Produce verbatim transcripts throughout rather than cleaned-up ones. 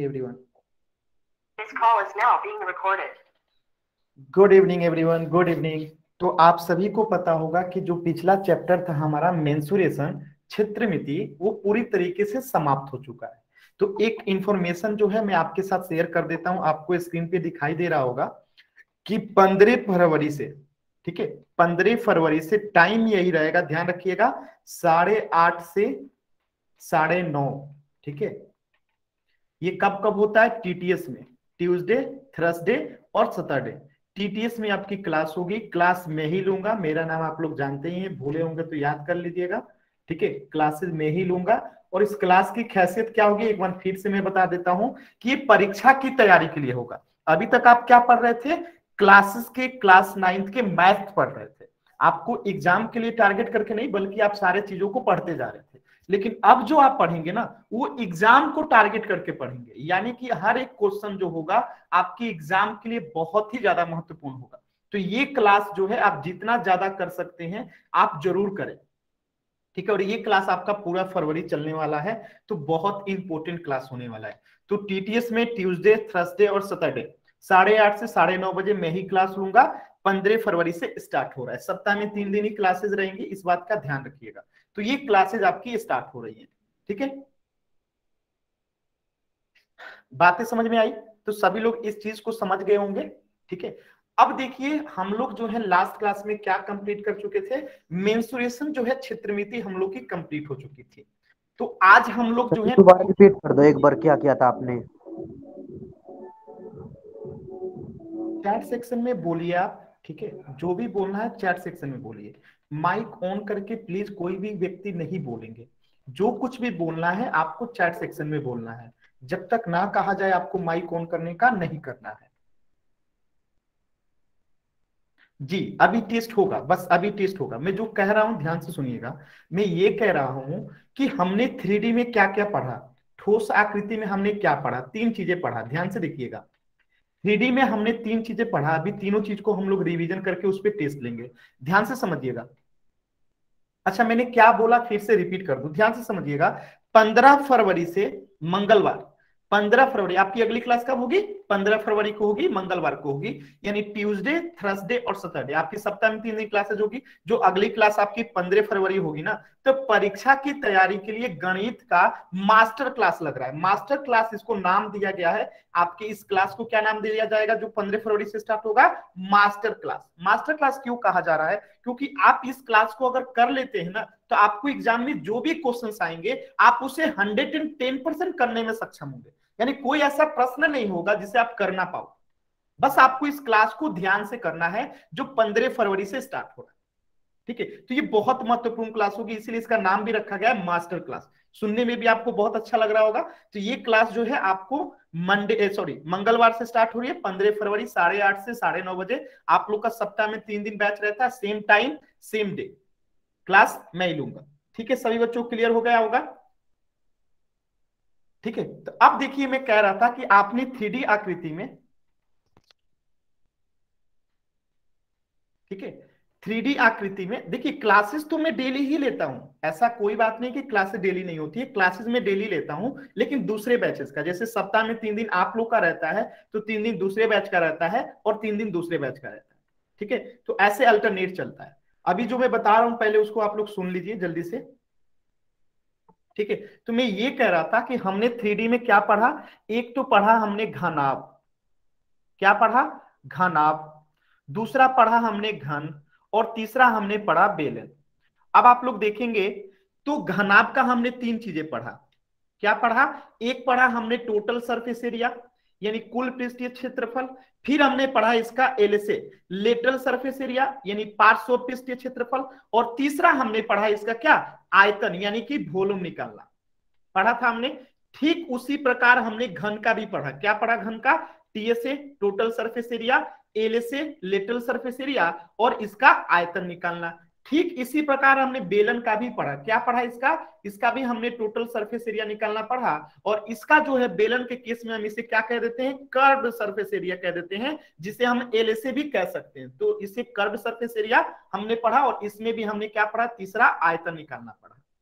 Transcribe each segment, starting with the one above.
everyone. This call is now being recorded. Good evening everyone. Good evening. तो आप सभी को पता होगा कि जो पिछला चैप्टर था हमारा मेंसुरेशन क्षेत्रमिति, वो पूरी तरीके से समाप्त हो चुका है। तो एक इंफॉर्मेशन जो है मैं आपके साथ शेयर कर देता हूं, आपको स्क्रीन पे दिखाई दे रहा होगा कि पंद्रह फरवरी से, ठीक है, पंद्रह फरवरी से टाइम यही रहेगा, ध्यान रखिएगा, साढ़े आठ से साढ़े नौ, ठीक है। ये कब कब होता है? टीटीएस में, ट्यूसडे, थर्सडे और सैटरडे। टीटीएस में आपकी क्लास होगी, क्लास में ही लूंगा, मेरा नाम आप लोग जानते ही हैं, भूले होंगे तो याद कर लीजिएगा, ठीक है। क्लासेस में ही लूंगा और इस क्लास की खासियत क्या होगी एक बार फिर से मैं बता देता हूं कि ये परीक्षा की तैयारी के लिए होगा। अभी तक आप क्या पढ़ रहे थे? क्लासेस के, क्लास नाइन्थ के मैथ पढ़ रहे थे, आपको एग्जाम के लिए टारगेट करके नहीं, बल्कि आप सारे चीजों को पढ़ते जा रहे थे। लेकिन अब जो आप पढ़ेंगे ना, वो एग्जाम को टारगेट करके पढ़ेंगे, यानी कि हर एक क्वेश्चन जो होगा आपके एग्जाम के लिए बहुत ही ज्यादा महत्वपूर्ण होगा। तो ये क्लास जो है आप जितना ज्यादा कर सकते हैं आप जरूर करें, ठीक है। और ये क्लास आपका पूरा फरवरी चलने वाला है, तो बहुत इंपॉर्टेंट क्लास होने वाला है। तो टीटीएस में ट्यूसडे, थर्सडे और सैटरडे साढ़े आठ से साढ़े नौ बजे मैं ही क्लास लूंगा। पंद्रह फरवरी से स्टार्ट हो रहा है, सप्ताह में तीन दिन ही क्लासेस रहेंगी, इस बात का ध्यान रखिएगा। तो ये क्लासेस आपकी स्टार्ट हो रही है, ठीक है। बातें समझ में आई? तो सभी लोग इस चीज को समझ गए होंगे, ठीक है। अब देखिए हम लोग जो है लास्ट क्लास में क्या कंप्लीट कर चुके थे, मेंसुरेशन जो है क्षेत्रमिति हम लोग की कंप्लीट हो चुकी थी। तो आज हम लोग जो है दोबारा रिपीट कर दो एक बार, क्या किया था आपने? चैट सेक्शन में बोलिए आप, ठीक है, जो भी बोलना है चैट सेक्शन में बोलिए। माइक ऑन करके प्लीज कोई भी व्यक्ति नहीं बोलेंगे, जो कुछ भी बोलना है आपको चैट सेक्शन में बोलना है, जब तक ना कहा जाए आपको माइक ऑन करने का नहीं करना है। जी अभी टेस्ट होगा, बस अभी टेस्ट होगा। मैं जो कह रहा हूं ध्यान से सुनिएगा, मैं ये कह रहा हूं कि हमने थ्री डी में क्या क्या पढ़ा, ठोस आकृति में हमने क्या पढ़ा, तीन चीजें पढ़ा, ध्यान से देखिएगा। थ्री डी में हमने तीन चीजें पढ़ा, अभी तीनों चीज को हम लोग रिवीजन करके उस पर टेस्ट लेंगे, ध्यान से समझिएगा। अच्छा मैंने क्या बोला फिर से रिपीट कर दूं, ध्यान से समझिएगा। पंद्रह फरवरी से मंगलवार, पंद्रह फरवरी आपकी अगली क्लास कब होगी? पंद्रह फरवरी को होगी, मंगलवार को होगी, यानी ट्यूसडे, थर्सडे और सैटरडे आपकी सप्ताह में तीन दिन क्लासेज होगी। जो अगली क्लास आपकी पंद्रह फरवरी होगी ना, तो परीक्षा की तैयारी के लिए गणित का मास्टर क्लास लग रहा है। मास्टर क्लास इसको नाम दिया गया है, आपके इस क्लास को क्या नाम दिया जाएगा जो पंद्रह फरवरी से स्टार्ट होगा? Master class. मास्टर क्लास क्यों कहा जा रहा है? क्योंकि आप इस क्लास को अगर कर लेते हैं ना, तो आपको एग्जाम में जो भी क्वेश्चंस आएंगे आप उसे हंड्रेड एंड टेन परसेंट करने में सक्षम होंगे, यानी कोई ऐसा प्रश्न नहीं होगा जिसे आप कर ना पाओ। बस आपको इस क्लास को ध्यान से करना है जो पंद्रह फरवरी से स्टार्ट हो रहा है, ठीक है। तो ये बहुत महत्वपूर्ण क्लास होगी, इसीलिए इसका नाम भी रखा गया है मास्टर क्लास। सुनने में भी आपको बहुत अच्छा लग रहा होगा। तो ये क्लास जो है आपको मंडे सॉरी मंगलवार से स्टार्ट हो रही है, पंद्रह फरवरी साढ़े आठ से साढ़े नौ बजे। आप लोग का सप्ताह में तीन दिन बैच रहता है, same time same day class मैं ही लूंगा, ठीक है। सभी बच्चों को क्लियर हो गया होगा, ठीक है। तो अब देखिए मैं कह रहा था कि आपने थ्री डी आकृति में, ठीक है, थ्री डी आकृति में देखिए क्लासेस तो मैं डेली ही लेता हूं, ऐसा कोई बात नहीं कि क्लासेस डेली नहीं होती है, क्लासेस में डेली लेता हूं, लेकिन दूसरे बैचेस का, जैसे सप्ताह में तीन दिन आप लोग का रहता है तो तीन दिन दूसरे बैच का रहता है और तीन दिन दूसरे बैच का रहता है, ठीक है। तो ऐसे अल्टरनेट चलता है। अभी जो मैं बता रहा हूं पहले उसको आप लोग सुन लीजिए जल्दी से, ठीक है। तो मैं ये कह रहा था कि हमने थ्री डी में क्या पढ़ा, एक तो पढ़ा हमने घनाभ, क्या पढ़ा? घनाभ। दूसरा पढ़ा हमने घन, और तीसरा हमने पढ़ा बेलन। अब आप लोग देखेंगे तो घनाभ का हमने तीन चीजें पढ़ा, क्या पढ़ा? एक पढ़ा हमने टोटल सरफेस एरिया, यानी कुल पृष्ठीय क्षेत्रफल। फिर हमने पढ़ा इसका एलएसए, लेटरल सरफेस एरिया, यानी पार्श्व पृष्ठीय क्षेत्रफल। और तीसरा हमने पढ़ा इसका क्या? आयतन, यानी कि वॉल्यूम निकालना पढ़ा था हमने। ठीक उसी प्रकार हमने घन का भी पढ़ा, क्या पढ़ा घन का? TSA total surface area, LSA lateral surface area, और इसका आयतन निकालना। ठीक इसी प्रकार हमने बेलन का भी पढ़ा, क्या पढ़ा इसका? इसका भी हमने टोटल सरफेस एरिया निकालना पढ़ा। और इसका जो है बेलन के केस में हम इसे क्या कह देते हैं? कर्व्ड सरफेस एरिया कह देते हैं, जिसे हम एलएसए भी कह सकते हैं। तो इसे कर्व्ड सरफेस एरिया हमने पढ़ा, और इसमें भी हमने क्या पढ़ा? तीसरा आयतन निकालना पढ़ा,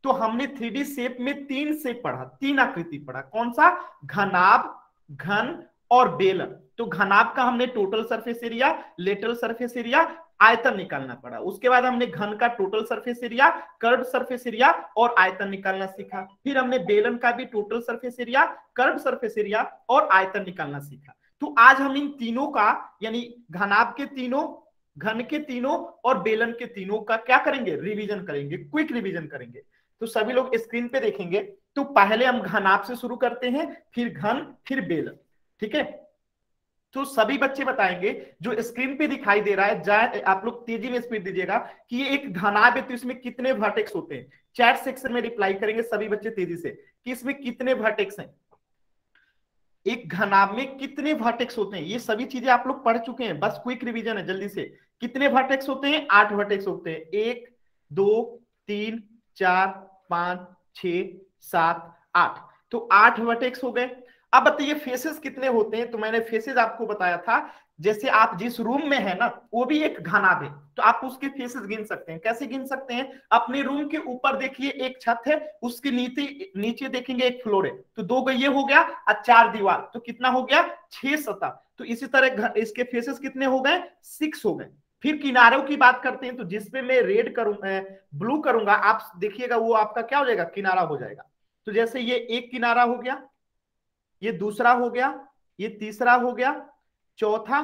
तो हमने थ्री डी शेप में तीन शेप पढ़ा, तीन आकृति पढ़ा। कौन सा? घनाभ, घन और बेलन। तो घनाभ का हमने total surface area, lateral surface area, आयतन निकालना पड़ा। उसके बाद हमने घन का total surface area, curve surface area और आयतन निकालना सीखा। फिर हमने बेलन का भी total surface area, curve surface area और आयतन निकालना सीखा। तो आज हम इन तीनों का, यानी घनाभ के तीनों, घन के तीनों और बेलन के तीनों का क्या करेंगे? रिवीजन करेंगे, क्विक रिवीजन करेंगे। तो सभी लोग स्क्रीन पे देखेंगे। तो पहले हम घनाभ से शुरू करते हैं, फिर घन, फिर बेलन। ठीक है, तो सभी बच्चे बताएंगे, जो स्क्रीन पे दिखाई दे रहा है, जाए आप लोग तेजी में स्पीड दीजिएगा कि ये एक घनाभ है तो इसमें कितने वर्टेक्स होते हैं। चैट सेक्शन में रिप्लाई करेंगे सभी बच्चे तेजी से कि इसमें कितने वर्टेक्स हैं, एक घनाभ में कितने वर्टेक्स होते हैं। ये सभी चीजें आप लोग पढ़ चुके हैं, बस क्विक रिवीजन है जल्दी से। कितने वर्टेक्स होते हैं? आठ वर्टेक्स होते हैं। एक, दो, तीन, चार, पांच, छह, सात, आठ। तो आठ वर्टेक्स हो गए। अब बताइए फेसेस कितने होते हैं? तो मैंने फेसेस आपको बताया था, जैसे आप जिस रूम में है ना, वो भी एक घनाभ है, तो आप उसके फेसेस गिन सकते हैं। कैसे गिन सकते हैं? अपने रूम के ऊपर देखिए एक छत है, उसके नीचे नीचे देखेंगे एक फ्लोर है, तो दो ये हो गया और चार दीवार, तो कितना हो गया? छह सतह। तो इसी तरह इसके फेसेस कितने हो गए? सिक्स हो गए। फिर किनारों की बात करते हैं, तो जिसपे मैं रेड करूंगा, ब्लू करूंगा, आप देखिएगा वो आपका क्या हो जाएगा? किनारा हो जाएगा। तो जैसे ये एक किनारा हो गया, ये दूसरा हो गया, ये तीसरा हो गया, चौथा,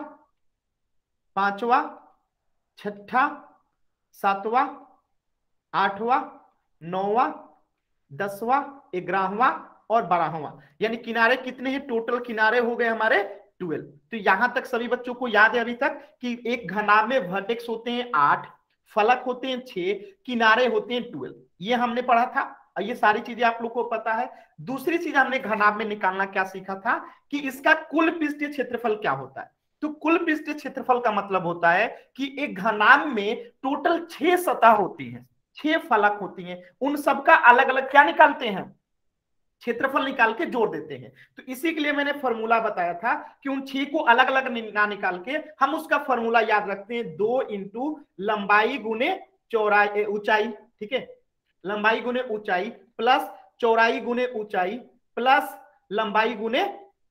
पांचवा, छठा, सातवां, आठवां, नौवां, दसवां, ग्यारहवां और बारहवां। यानी किनारे कितने हैं? टोटल किनारे हो गए हमारे ट्वेल्व। तो यहां तक सभी बच्चों को याद है अभी तक कि एक घनाभ में वर्टेक्स होते हैं आठ, फलक होते हैं छह, किनारे होते हैं ट्वेल्व। ये हमने पढ़ा था, ये सारी चीजें आप लोग को पता है। दूसरी चीज हमने घनाभ में निकालना क्या सीखा था कि इसका कुल पृष्ठीय क्षेत्रफल क्या होता है। तो कुल पृष्ठीय क्षेत्रफल का मतलब होता है कि एक घनाभ में टोटल छह सतह होती हैं, छह फलक होती हैं, उन सबका अलग अलग क्या निकालते हैं? क्षेत्रफल निकाल के जोड़ देते हैं। तो इसी के लिए मैंने फॉर्मूला बताया था कि उन छह को अलग अलग ना निकाल के हम उसका फॉर्मूला याद रखते हैं, दो इंटू लंबाई गुने चौड़ाई, ऊंचाई। ठीक है, लंबाई गुने ऊंचाई प्लस चौड़ाई गुने ऊंचाई प्लस लंबाई गुने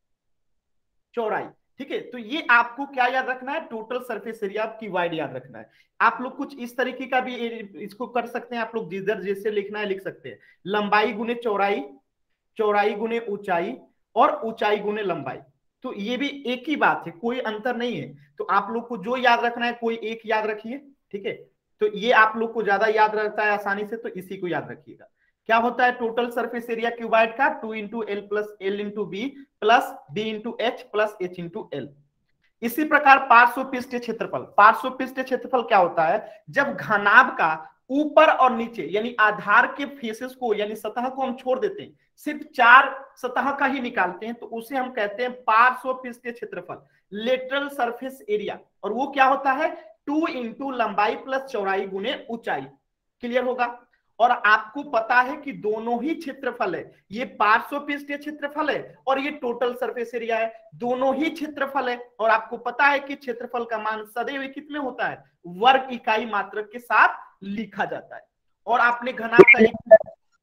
चौड़ाई। ठीक है, तो ये आपको क्या याद रखना है? टोटल सरफेस एरिया की वाइड याद रखना है। आप लोग कुछ इस तरीके का भी इसको कर सकते हैं, आप लोग जिधर जैसे लिखना है लिख सकते हैं। लंबाई गुने चौड़ाई, चौड़ाई गुने ऊंचाई और ऊंचाई गुने लंबाई। तो ये भी एक ही बात है, कोई अंतर नहीं है। तो आप लोग को जो याद रखना है कोई एक याद रखिए। ठीक है, तो ये आप लोग को ज्यादा याद रहता है आसानी से, तो इसी को याद रखिएगा। क्या होता है टोटल सरफेस एरिया क्यूबाइड का? Two into L plus L into B plus B into H plus H into L. इसी प्रकार पार्श्व पृष्ठीय क्षेत्रफल, पार्श्व पृष्ठीय क्षेत्रफल क्या होता है? जब घनाभ का ऊपर और नीचे यानी आधार के फेसेस को यानी सतह को हम छोड़ देते हैं, सिर्फ चार सतह का ही निकालते हैं, तो उसे हम कहते हैं पार्श्व पृष्ठीय क्षेत्रफल, लेटरल सरफेस एरिया। और वो क्या होता है? टू इंटू लंबाई प्लस चौड़ाई गुने ऊंचाई। क्लियर होगा? और आपको पता है कि दोनों ही क्षेत्रफल है, ये पार्श्व पृष्ठीय क्षेत्रफल है और ये टोटल सरफेस एरिया है, दोनों ही क्षेत्रफल है। और आपको पता है कि क्षेत्रफल का मान सदैव कितने होता है? वर्ग इकाई मात्रक के साथ लिखा जाता है। और आपने घनाभ का एक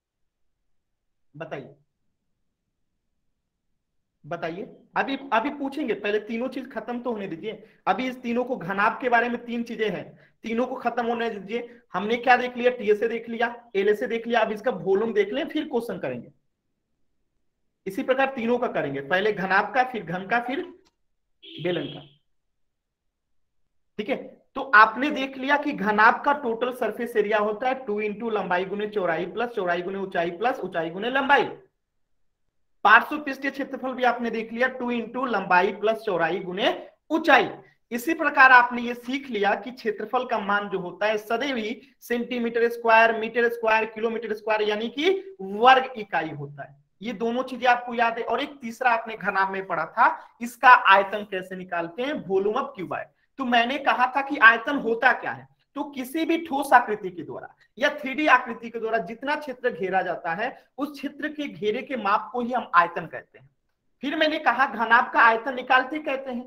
बताइए बताइए अभी अभी पूछेंगे, पहले तीनों चीज खत्म तो होने दीजिए। अभी इस तीनों को, घनाभ के बारे में तीन चीजें हैं, तीनों को खत्म होने दीजिए। हमने क्या देख लिया? टीएसए देख लिया, एलएसए देख लिया, अब इसका वॉल्यूम देख लें, फिर क्वेश्चन करेंगे। इसी प्रकार तीनों का करेंगे, पहले घनाभ का, फिर घन का, फिर बेलन का। ठीक है, तो आपने देख लिया कि घनाभ का टोटल सरफेस एरिया होता है टू इंटू लंबाई गुने चौड़ाई प्लस चौड़ाई गुने ऊंचाई प्लस ऊंचाई गुने लंबाई। पार्श्व पृष्ठीय क्षेत्रफल भी आपने देख लिया, टू इंटू लंबाई प्लस चौड़ाई गुने ऊंचाई। इसी प्रकार आपने ये सीख लिया कि क्षेत्रफल का मान जो होता है सदैव ही centimetre square, metre square, kilometre square यानी कि वर्ग इकाई होता है। ये दोनों चीजें आपको याद है। और एक तीसरा आपने घनाभ में पढ़ा था, इसका आयतन कैसे निकालते हैं? Volume of cuboid. तो मैंने कहा था कि आयतन होता क्या है? तो किसी भी ठोस आकृति के द्वारा या थ्री डी आकृति के द्वारा जितना क्षेत्र घेरा जाता है, उस क्षेत्र के घेरे के माप को ही हम आयतन कहते हैं। फिर मैंने कहा घनाभ का आयतन निकालते कहते हैं,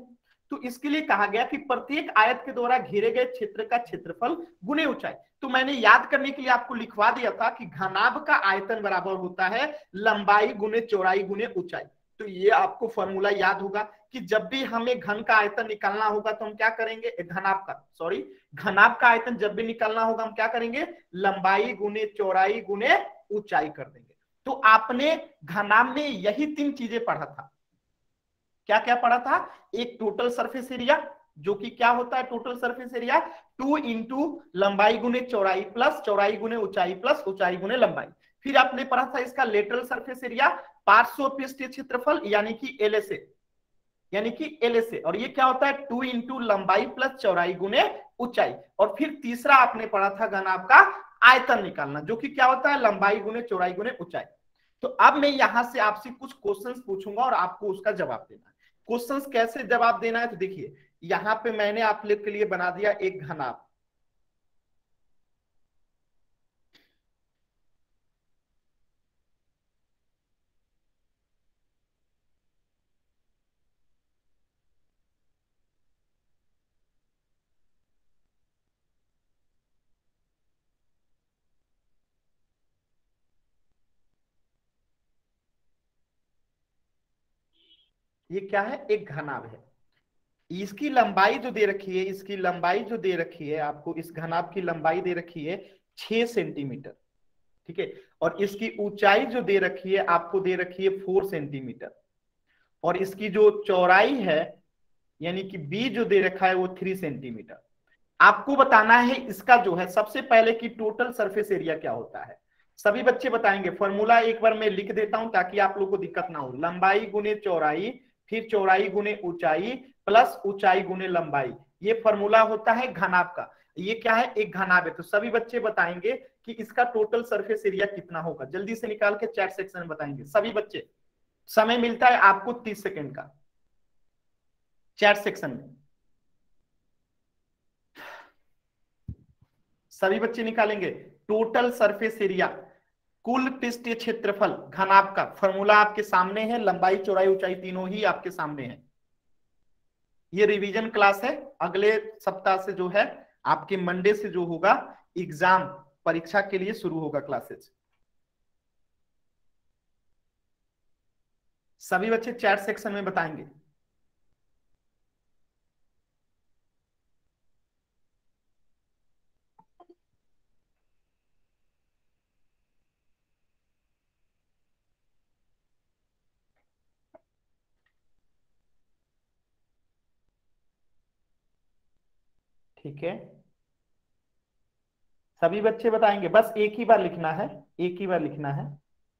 तो इसके लिए कहा गया कि प्रत्येक आयत के द्वारा घेरे गए क्षेत्र का क्षेत्रफल गुने ऊंचाई। तो मैंने याद करने के लिए आपको लिखवा दिया था कि घनाभ का आयतन बराबर होता है लंबाई गुने चौड़ाई गुने ऊंचाई। तो ये आपको फॉर्मूला याद होगा कि जब भी हमें घन का आयतन निकालना होगा तो हम क्या करेंगे, घनाभ का सॉरी घनाभ का आयतन जब भी निकालना होगा हम क्या करेंगे, लंबाई गुने चौड़ाई गुने ऊंचाई कर देंगे। तो आपने घनाभ में यही तीन चीजें पढ़ा था। क्या क्या पढ़ा था, एक टोटल सरफेस एरिया जो कि क्या होता है total surface area, two into लंबाई गुने चौड़ाई प्लस चौड़ाई गुने ऊंचाई प्लस ऊंचाई गुने लंबाई। फिर आपने पढ़ा था इसका लेटरल सरफेस एरिया, पार्श्वपृष्ठीय क्षेत्रफल यानी कि एलएसए, यानी कि एलएसए, और ये क्या होता है टू इंटू लंबाई प्लस चौड़ाई गुने ऊंचाई। और फिर तीसरा आपने पढ़ा था घनाभ का आयतन निकालना जो कि क्या होता है लंबाई गुने चौड़ाई गुने ऊंचाई। तो अब मैं यहां से आपसे कुछ क्वेश्चंस पूछूंगा और आपको उसका जवाब देना है। क्वेश्चंस कैसे जवाब देना है, तो देखिए यहां पे मैंने आप लोग के लिए बना दिया एक घनाभ, ये क्या है एक घनाभ है। इसकी लंबाई जो दे रखी है, इसकी लंबाई जो दे रखी है आपको, इस घनाभ की लंबाई दे रखी है छह सेंटीमीटर, ठीक है, और इसकी ऊंचाई जो दे रखी है आपको दे रखी है फोर सेंटीमीटर, और इसकी जो चौड़ाई है यानी कि बी जो दे रखा है वो थ्री सेंटीमीटर। आपको बताना है इसका जो है सबसे पहले कि टोटल सरफेस एरिया क्या होता है। सभी बच्चे बताएंगे, फॉर्मूला एक बार मैं लिख देता हूं ताकि आप लोग को दिक्कत ना हो। लंबाई गुने चौड़ाई फिर चौड़ाई गुने ऊंचाई प्लस ऊंचाई गुने लंबाई, ये फॉर्मूला होता है घनाभ का। ये क्या है एक घनाभ है। तो सभी बच्चे बताएंगे कि इसका टोटल सरफेस एरिया कितना होगा, जल्दी से निकाल के चैट सेक्शन में बताएंगे सभी बच्चे। समय मिलता है आपको तीस सेकेंड का चैट सेक्शन में, सभी बच्चे निकालेंगे। टोटल सरफेस एरिया कुल पृष्ठीय क्षेत्रफल घनाभ का फॉर्मूला आपके सामने है, लंबाई चौड़ाई ऊंचाई तीनों ही आपके सामने है। ये रिवीजन क्लास है, अगले सप्ताह से जो है आपके मंडे से जो होगा एग्जाम परीक्षा के लिए शुरू होगा क्लासेस। सभी बच्चे चैट सेक्शन में बताएंगे। ठीक है, सभी बच्चे बताएंगे, बस एक ही बार लिखना है, एक ही बार लिखना है,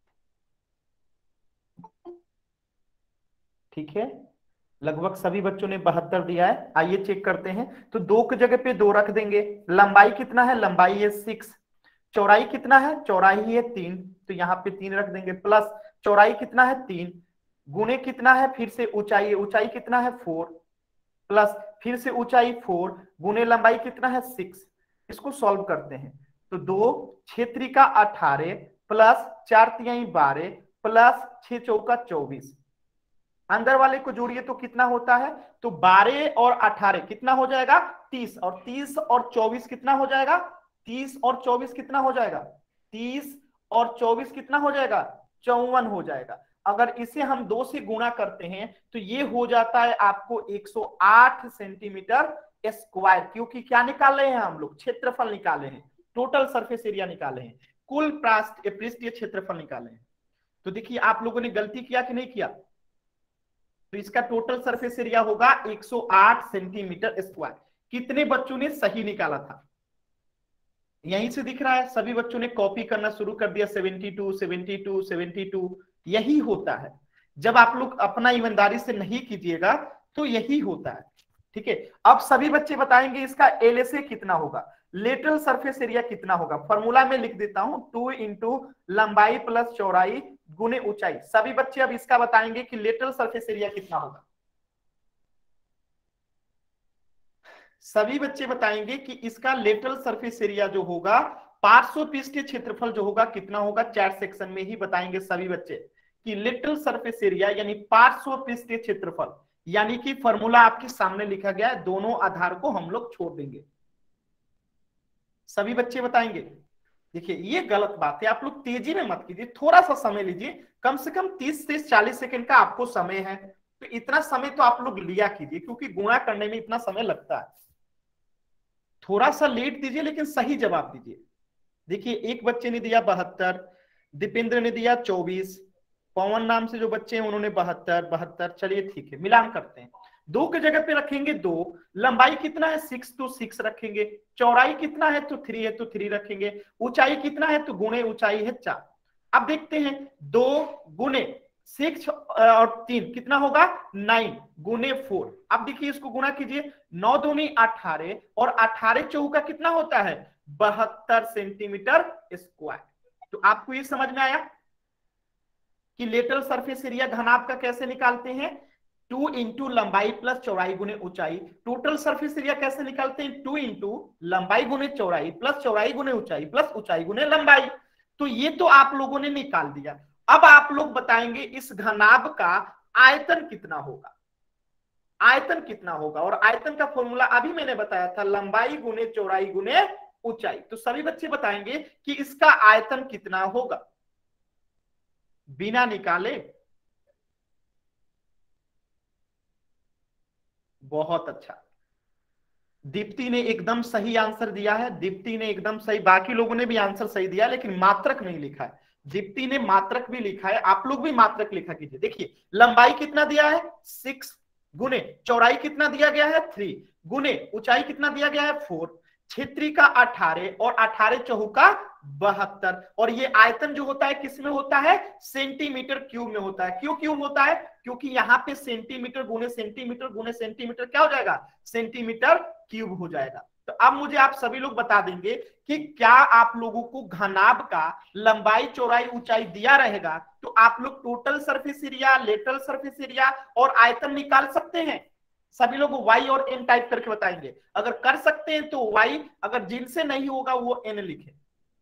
ठीक है। लगभग सभी बच्चों ने बहत्तर दिया है। आइए चेक करते हैं। तो दो की जगह पे दो रख देंगे। लंबाई कितना है, लंबाई है सिक्स। चौड़ाई कितना है, चौड़ाई है तीन, तो यहाँ पे तीन रख देंगे। प्लस चौड़ाई कितना है तीन, गुणे कितना है फिर से ऊंचाई, ऊंचाई कितना है फोर, प्लस फिर से ऊंचाई फोर, गुणे लंबाई कितना है सिक्स। इसको सॉल्व करते हैं तो दो क्षेत्री का अठारह प्लस चार तिहाई बारह प्लस छह चौका चौबीस, अंदर वाले को जोड़िए तो कितना होता है, तो बारह और अठारह कितना हो जाएगा तीस, और तीस और चौबीस कितना हो जाएगा, तीस और चौबीस कितना हो जाएगा, तीस और चौबीस कितना हो जाएगा, चौवन हो जाएगा। अगर इसे हम दो से गुणा करते हैं तो ये हो जाता है आपको एक सौ आठ सेंटीमीटर स्क्वायर, क्योंकि क्या निकाल रहे हैं हम लोग, क्षेत्रफल निकाले हैं, टोटल सरफेस एरिया निकाले हैं, कुल पृष्ठीय क्षेत्रफल निकाले हैं। तो देखिए आप लोगों ने गलती किया कि नहीं किया, तो इसका टोटल सरफेस एरिया होगा एक सौ आठ सेंटीमीटर स्क्वायर। कितने बच्चों ने सही निकाला था, यहीं से दिख रहा है, सभी बच्चों ने कॉपी करना शुरू कर दिया, बहत्तर, बहत्तर, बहत्तर। यही होता है, जब आप लोग अपना ईमानदारी से नहीं कीजिएगा तो यही होता है, ठीक है। अब सभी बच्चे बताएंगे इसका एलएसए कितना होगा, लेटरल सरफेस एरिया कितना होगा। फॉर्मूला में लिख देता हूं, टू इंटू लंबाई प्लस चौड़ाई गुने ऊंचाई। सभी बच्चे अब इसका बताएंगे कि लेटरल सरफेस एरिया कितना होगा। सभी बच्चे बताएंगे कि इसका लेटरल सरफेस एरिया जो होगा, पार्श्वपृष्ठीय क्षेत्रफल जो होगा कितना होगा। चैट सेक्शन में ही बताएंगे सभी बच्चे कि लेटरल सरफेस एरिया यानी पार्श्वपृष्ठीय क्षेत्रफल यानी कि फॉर्मूला आपके सामने लिखा गया है, दोनों आधार को हम लोग छोड़ देंगे। सभी बच्चे बताएंगे। देखिए ये गलत बात है, आप लोग तेजी में मत कीजिए, थोड़ा सा समय लीजिए, कम से कम तीस से चालीस सेकंड का आपको समय है, तो इतना समय तो आप लोग लिया कीजिए, क्योंकि गुणा करने में इतना समय लगता है। थोड़ा सा लेट दीजिए लेकिन सही जवाब दीजिए। देखिए एक बच्चे ने दिया बहत्तर, दीपेंद्र ने दिया चौबीस, पवन नाम से जो बच्चे हैं उन्होंने बहत्तर बहत्तर। चलिए ठीक है, मिलान करते हैं। दो के जगह पे रखेंगे दो, लंबाई कितना है सिक्स तो सिक्स रखेंगे, चौड़ाई कितना है तो थ्री है तो थ्री रखेंगे, ऊंचाई कितना है तो गुणे ऊंचाई है चार। अब देखते हैं दो गुणे सिक्स और तीन कितना होगा नाइन, गुणे फोर। अब देखिए इसको गुणा कीजिए, नौ दूनी अठारह और अठारह चौका कितना होता है बहत्तर सेंटीमीटर स्क्वायर। तो आपको ये समझ में आया कि लेटरल सरफेस एरिया घनाभ का कैसे निकालते हैं, टू इंटू लंबाई प्लस चौड़ाई गुने ऊंचाई। टोटल सरफेस एरिया कैसे निकालते हैं, टू इंटू लंबाई गुने चौड़ाई प्लस चौड़ाई गुने ऊंचाई प्लस ऊंचाई गुने लंबाई। तो ये तो आप लोगों ने निकाल दिया। अब आप लोग बताएंगे इस घनाभ का आयतन कितना होगा, आयतन कितना होगा। और आयतन का फॉर्मूला अभी मैंने बताया था, लंबाई गुने चौड़ाई गुने ऊंचाई। तो सभी बच्चे बताएंगे कि इसका आयतन कितना होगा बिना निकाले। बहुत अच्छा, दीप्ति ने एकदम सही आंसर दिया है, दीप्ति ने एकदम सही, बाकी लोगों ने भी आंसर सही दिया लेकिन मात्रक नहीं लिखा है। दीप्ति ने मात्रक भी लिखा है, आप लोग भी मात्रक लिखा कीजिए। देखिए लंबाई कितना दिया है सिक्स, गुने चौड़ाई कितना दिया गया है थ्री, गुने ऊंचाई कितना दिया गया है फोर, क्षेत्री का अठारह और अठारह चौका बहत्तर। और ये आयतन जो होता है किस में होता है सेंटीमीटर क्यूब में होता है। क्यों क्यूब होता है, क्योंकि यहाँ पे सेंटीमीटर गुने सेंटीमीटर गुने सेंटीमीटर क्या हो जाएगा सेंटीमीटर क्यूब हो जाएगा। तो अब मुझे आप सभी लोग बता देंगे कि क्या आप लोगों को घनाभ का लंबाई चौड़ाई ऊंचाई दिया रहेगा तो आप लोग total surface area, lateral surface area और आयतन निकाल सकते हैं। सभी लोग वाई और एन टाइप करके बताएंगे, अगर कर सकते हैं तो वाई, अगर जिनसे नहीं होगा वो एन लिखे।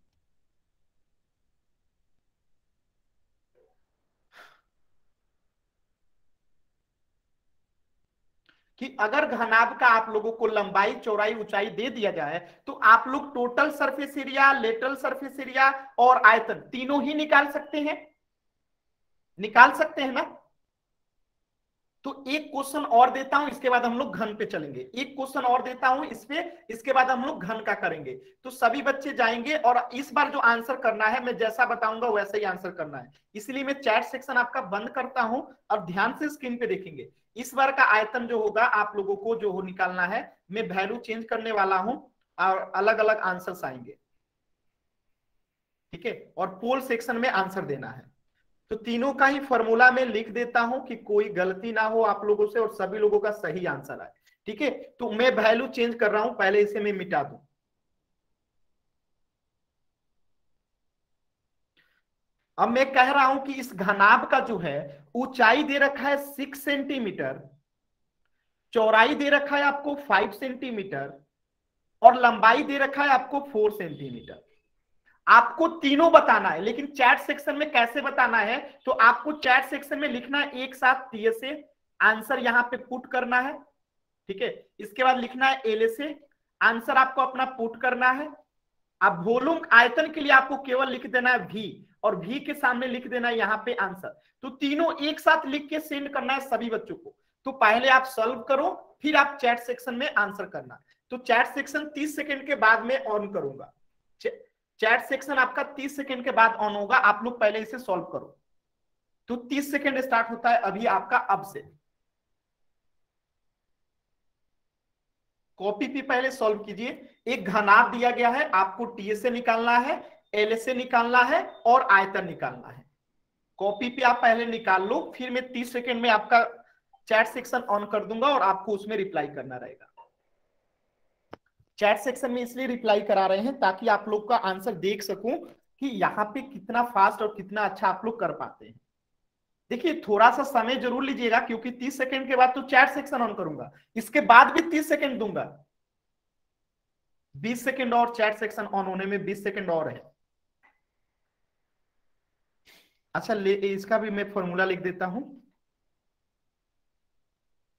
कि अगर घनाभ का आप लोगों को लंबाई चौड़ाई ऊंचाई दे दिया जाए तो आप लोग total surface area, lateral surface area और आयतन तीनों ही निकाल सकते हैं, निकाल सकते हैं ना। तो एक क्वेश्चन और देता हूं, इसके बाद हम लोग घन पे चलेंगे। एक क्वेश्चन और देता हूं इस पे, इसके बाद हम लोग घन का करेंगे। तो सभी बच्चे जाएंगे और इस बार जो आंसर करना है मैं जैसा बताऊंगा वैसे ही आंसर करना है। इसलिए मैं चैट सेक्शन आपका बंद करता हूं और ध्यान से स्क्रीन पे देखेंगे। इस बार का आयतन जो होगा आप लोगों को जो हो निकालना है, मैं वैल्यू चेंज करने वाला हूं और अलग अलग आंसर्स आएंगे, ठीक है। और पोल सेक्शन में आंसर देना है। तो तीनों का ही फॉर्मूला में लिख देता हूं कि कोई गलती ना हो आप लोगों से और सभी लोगों का सही आंसर आए, ठीक है। तो मैं वैल्यू चेंज कर रहा हूं, पहले इसे मैं मिटा दूं। अब मैं कह रहा हूं कि इस घनाभ का जो है ऊंचाई दे रखा है सिक्स सेंटीमीटर, चौड़ाई दे रखा है आपको फाइव सेंटीमीटर और लंबाई दे रखा है आपको फोर सेंटीमीटर। आपको तीनों बताना है, लेकिन चैट सेक्शन में कैसे बताना है, तो आपको चैट सेक्शन में लिखना है एक साथ टी से, आंसर यहां पे पुट करना है, ठीक है। इसके बाद लिखना है एल से, आंसर आपको अपना पुट करना है। अब वॉल्यूम आयतन के लिए आपको केवल लिख देना है वी और वी के सामने लिख देना है यहाँ पे आंसर। तो तीनों एक साथ लिख के सेंड करना है सभी बच्चों को। तो पहले आप सॉल्व करो फिर आप चैट सेक्शन में आंसर करना। तो चैट सेक्शन तीस सेकंड के बाद में ऑन करूंगा, चैट सेक्शन आपका तीस सेकंड के बाद ऑन होगा, आप लोग पहले इसे सॉल्व करो। तो तीस सेकंड स्टार्ट होता है अभी आपका अब से। कॉपी पे पहले सॉल्व कीजिए। एक घनाभ दिया गया है, आपको टी से निकालना है, एल से निकालना है और आयतन निकालना है। कॉपी पे आप पहले निकाल लो, फिर मैं तीस सेकंड में आपका चैट सेक्शन ऑन कर दूंगा और आपको उसमें रिप्लाई करना रहेगा। चैट सेक्शन में इसलिए रिप्लाई करा रहे हैं ताकि आप लोग का आंसर देख सकूं कि यहाँ पे कितना फास्ट और कितना अच्छा आप लोग कर पाते हैं। देखिए थोड़ा सा समय जरूर लीजिएगा क्योंकि तीस सेकंड के बाद तो चैट सेक्शन ऑन करूंगा, इसके बाद भी तीस सेकंड दूंगा। बीस सेकंड और चैट सेक्शन ऑन होने में बीस सेकंड और है। अच्छा ले इसका भी मैं फॉर्मूला लिख देता हूं।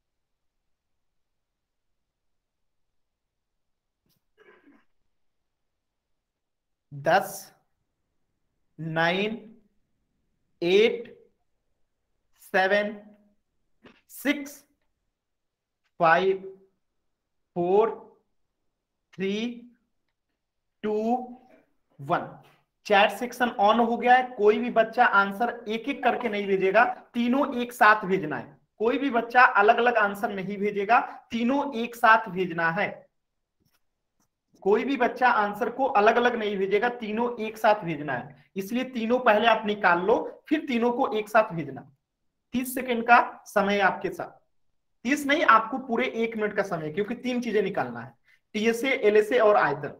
दस, nine, eight, seven, six, five, four, three, two, one. Chat section on हो गया है। कोई भी बच्चा आंसर एक एक करके नहीं भेजेगा, तीनों एक साथ भेजना है। कोई भी बच्चा अलग अलग आंसर नहीं भेजेगा, तीनों एक साथ भेजना है। कोई भी बच्चा आंसर को अलग अलग नहीं भेजेगा, तीनों एक साथ भेजना है। इसलिए तीनों पहले आप निकाल लो, फिर तीनों को एक साथ भेजना। तीस सेकेंड का समय आपके साथ, तीस नहीं, आपको पूरे एक मिनट का समय, क्योंकि तीन चीजें निकालना है, टीएसए, एलएसए और आयतन।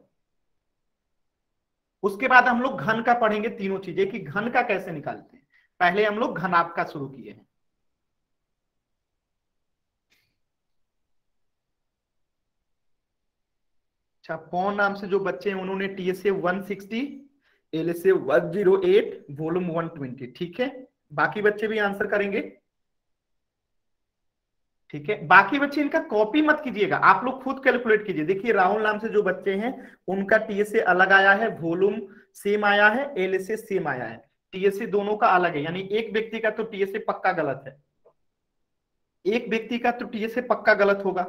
उसके बाद हम लोग घन का पढ़ेंगे, तीनों चीजें कि घन का कैसे निकालते हैं। पहले हम लोग घनाभ का शुरू किए हैं। अच्छा, पौन नाम से जो बच्चे हैं उन्होंने TSA one sixty, LSA one zero eight, volume one twenty. ठीक है, बाकी बच्चे भी आंसर करेंगे। ठीक है, बाकी बच्चे इनका कॉपी मत कीजिएगा, आप लोग खुद कैलकुलेट कीजिए। देखिए राहुल नाम से जो बच्चे हैं उनका टीएसए अलग आया है, वॉल्यूम सेम आया है, एलएसए सेम आया है, टीएसए दोनों का अलग है। यानी एक व्यक्ति का तो टीएसए पक्का गलत है, एक व्यक्ति का तो टीएसए पक्का गलत होगा।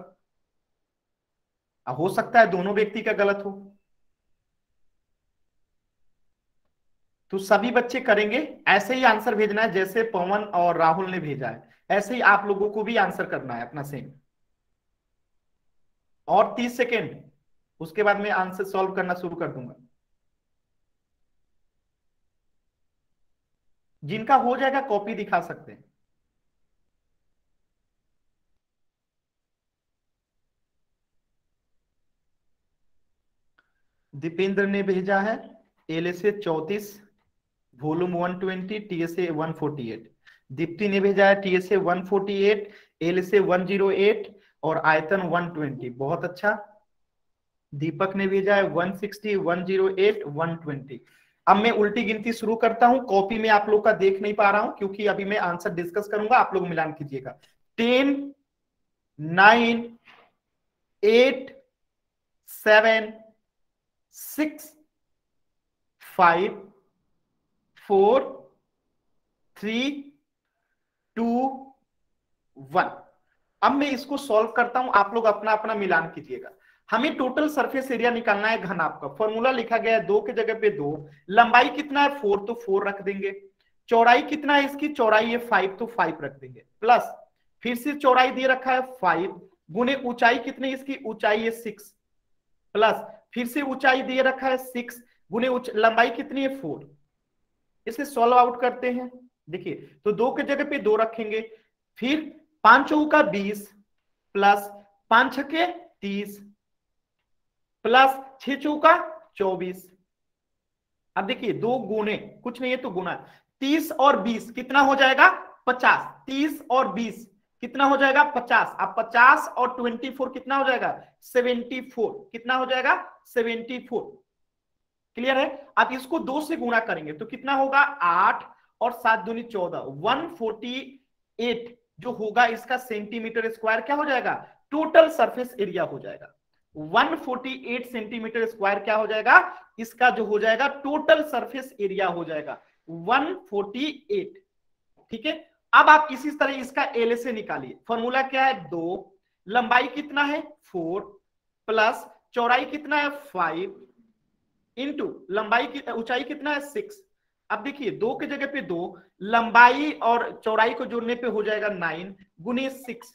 हो सकता है दोनों व्यक्ति का गलत हो। तो सभी बच्चे करेंगे, ऐसे ही आंसर भेजना है जैसे पवन और राहुल ने भेजा है, ऐसे ही आप लोगों को भी आंसर करना है अपना सेम। और तीस सेकेंड, उसके बाद मैं आंसर सॉल्व करना शुरू कर दूंगा। जिनका हो जाएगा कॉपी दिखा सकते हैं। दीपेंद्र ने भेजा है एलएसए चौतीस, volume one twenty, TSA one forty eight. Deepti ने भेजा है TSA one forty eight, LSA one zero eight और आयतन वन ट्वेंटी। बहुत अच्छा। दीपक ने भेजा है one sixty, one zero eight, one twenty. अब मैं उल्टी गिनती शुरू करता हूं। कॉपी में आप लोग का देख नहीं पा रहा हूं क्योंकि अभी मैं आंसर डिस्कस करूंगा, आप लोग मिलान कीजिएगा। Ten, nine, eight, seven, six, five, four, three, two, one. अब मैं इसको सॉल्व करता हूं, आप लोग अपना अपना मिलान कीजिएगा। हमें टोटल सरफेस एरिया निकालना है घनाभ का। फॉर्मूला लिखा गया है दो के जगह पे दो, लंबाई कितना है फोर तो फोर रख देंगे, चौड़ाई कितना है इसकी, चौड़ाई है फाइव तो फाइव रख देंगे, प्लस फिर से चौड़ाई दे रखा है फाइव, गुने ऊंचाई कितनी इसकी, ऊंचाई है सिक्स, प्लस फिर से ऊंचाई दे रखा है सिक्स, गुने लंबाई कितनी है फोर। इसे सॉल्व आउट करते हैं। देखिए तो दो के जगह पे दो रखेंगे, फिर पांच चौका बीस, प्लस पांच छके तीस, प्लस छह चौका चौबीस। अब देखिए दो गुने कुछ नहीं है तो गुना, तीस और बीस कितना हो जाएगा, पचास। तीस और बीस कितना हो जाएगा, पचास। अब पचास और ट्वेंटी फोर कितना हो जाएगा, सेवेंटी फोर। कितना हो जाएगा, सेवेंटी फोर। क्लियर है। अब इसको दो से गुणा करेंगे तो कितना होगा, आठ और सात दूनी चौदह, वन फोर्टी एट जो होगा इसका सेंटीमीटर स्क्वायर क्या हो जाएगा, टोटल सरफेस एरिया हो जाएगा। One forty eight centimetre square क्या हो जाएगा, इसका जो हो जाएगा टोटल सरफेस एरिया हो जाएगा वन फोर्टी एट। ठीक है। अब आप इसी तरह इसका एलएसए निकालिए। फॉर्मूला क्या है, दो, लंबाई कितना है फोर, प्लस चौड़ाई कितना है फाइव, इंटू लंबाई की ऊंचाई कितना है सिक्स। अब देखिए दो के जगह पे दो, लंबाई और चौड़ाई को जोड़ने पे हो जाएगा नाइन गुने सिक्स।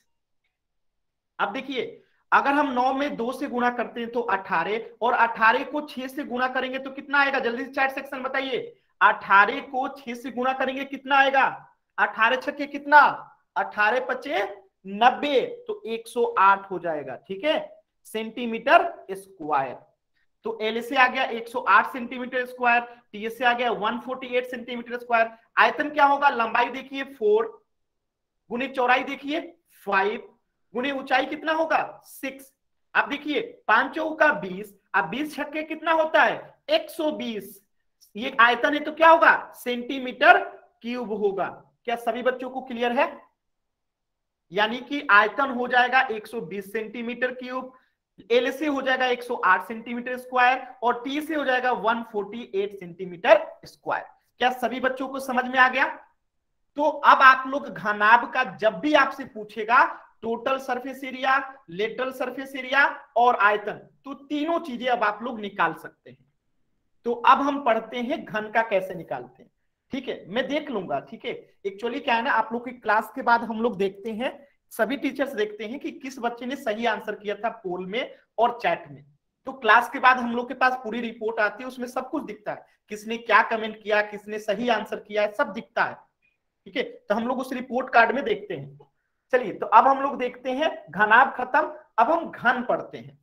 अब देखिए अगर हम नौ में दो से गुणा करते हैं तो अठारह, और अठारह को छह से गुणा करेंगे तो कितना आएगा, जल्दी से चैट सेक्शन बताइए। अठारह को छह से गुणा करेंगे कितना आएगा, अठारह छक्के कितना, अठारह पचे नब्बे, तो एक सौ आठ हो जाएगा। ठीक है, सेंटीमीटर स्क्वायर। तो एलएसए आ गया एक सौ आठ सेंटीमीटर स्क्वायर, टीएसए आ गया एक सौ अड़तालीस सेंटीमीटर स्क्वायर। आयतन क्या होगा, लंबाई देखिए फोर गुने चौड़ाई देखिए फाइव गुने ऊंचाई कितना होगा सिक्स। अब देखिए पांचों का बीस, अब बीस छक्के कितना होता है एक सौ बीस। ये आयतन है तो क्या होगा, सेंटीमीटर क्यूब होगा। क्या सभी बच्चों को क्लियर है। यानी कि आयतन हो जाएगा एक सौ बीस सेंटीमीटर क्यूब, एल से हो जाएगा एक सौ आठ सेंटीमीटर स्क्वायर और टी से हो जाएगा एक सौ अड़तालीस सेंटीमीटर स्क्वायर। क्या सभी बच्चों को समझ में आ गया? तो अब आप लोग घनाभ का जब भी आपसे पूछेगा total surface area, lateral surface area और आयतन, तो तीनों चीजें अब आप लोग निकाल सकते हैं। तो अब हम पढ़ते हैं घन का कैसे निकालते हैं। ठीक है, मैं देख लूंगा। ठीक है, एक्चुअली क्या है ना, आप लोग की क्लास के बाद हम लोग देखते हैं, सभी टीचर्स देखते हैं कि किस बच्चे ने सही आंसर किया था पोल में और चैट में। तो क्लास के बाद हम लोग के पास पूरी रिपोर्ट आती है, उसमें सब कुछ दिखता है, किसने क्या कमेंट किया, किसने सही आंसर किया है, सब दिखता है। ठीक है, तो हम लोग उस रिपोर्ट कार्ड में देखते हैं। चलिए, तो अब हम लोग देखते हैं घनाभ खत्म, अब हम घन पढ़ते हैं।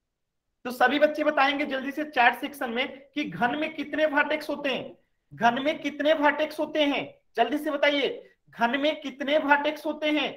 तो सभी बच्चे बताएंगे जल्दी से चैट सेक्शन में कि घन में कितने वर्टेक्स होते हैं। घन में कितने वर्टेक्स होते हैं, जल्दी से बताइए। घन में कितने वर्टेक्स होते हैं?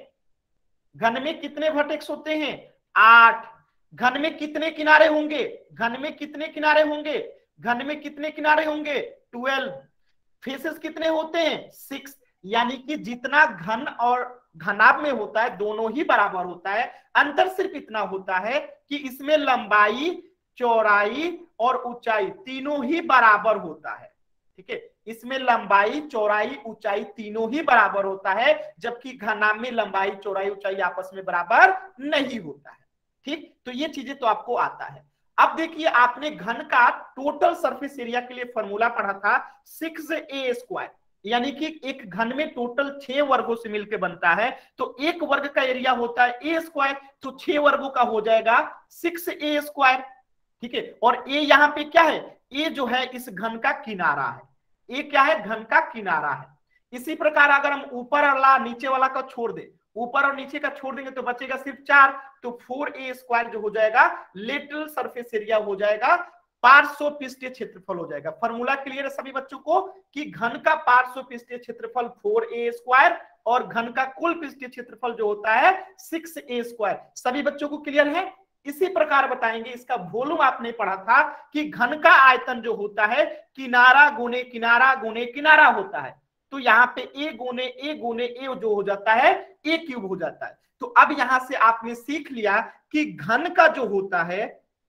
घन में कितने वर्टेक्स होते हैं? आठ। घन में कितने किनारे होंगे? घन में कितने किनारे होंगे? घन में कितने किनारे होंगे? ट्वेल्व। फेसेस कितने होते हैं? सिक्स। यानी कि जितना घन और घनाभ में होता है दोनों ही बराबर होता है, अंतर सिर्फ इतना होता है कि इसमें लंबाई, चौड़ाई और ऊंचाई तीनों ही बराबर होता है। ठीक है, इसमें लंबाई, चौड़ाई, ऊंचाई तीनों ही बराबर होता है, जबकि घनाभ में लंबाई, चौड़ाई, ऊंचाई आपस में बराबर नहीं होता है। ठीक, तो ये चीजें तो आपको आता है। अब देखिए, आपने घन का टोटल सरफेस एरिया के लिए फॉर्मूला पढ़ा था सिक्स ए स्क्वायर, यानी कि एक घन में टोटल छह वर्गों से मिलकर बनता है, तो एक वर्ग का एरिया होता है ए स्क्वायर, तो छह वर्गों का हो जाएगा सिक्स ए स्क्वायर। ठीक है, और ए यहाँ पे क्या है? ए जो है इस घन का किनारा है। ए क्या है? घन का किनारा है। इसी प्रकार अगर हम ऊपर वाला नीचे वाला का छोड़ दे, ऊपर और नीचे का छोड़ देंगे तो बचेगा सिर्फ चार, तो फोर ए स्क्वायर जो हो जाएगा लेटरल सरफेस एरिया हो जाएगा, पार्श्व पृष्ठीय क्षेत्रफल हो जाएगा। फॉर्मूला क्लियर है सभी बच्चों को कि घन का पार्श्व पृष्ठीय क्षेत्रफल फोर ए स्क्वायर और घन का कुल पृष्ठीय क्षेत्रफल जो होता है सिक्स ए स्क्वायर। सभी बच्चों को क्लियर है? इसी प्रकार बताएंगे, इसका वॉल्यूम आपने पढ़ा था कि घन का आयतन जो होता है किनारा गुने किनारा गुने किनारा होता है, तो यहाँ पे ए गुने ए गुने ए जो हो जाता है ए क्यूब हो जाता है। तो अब यहां से आपने सीख लिया कि घन का जो होता है,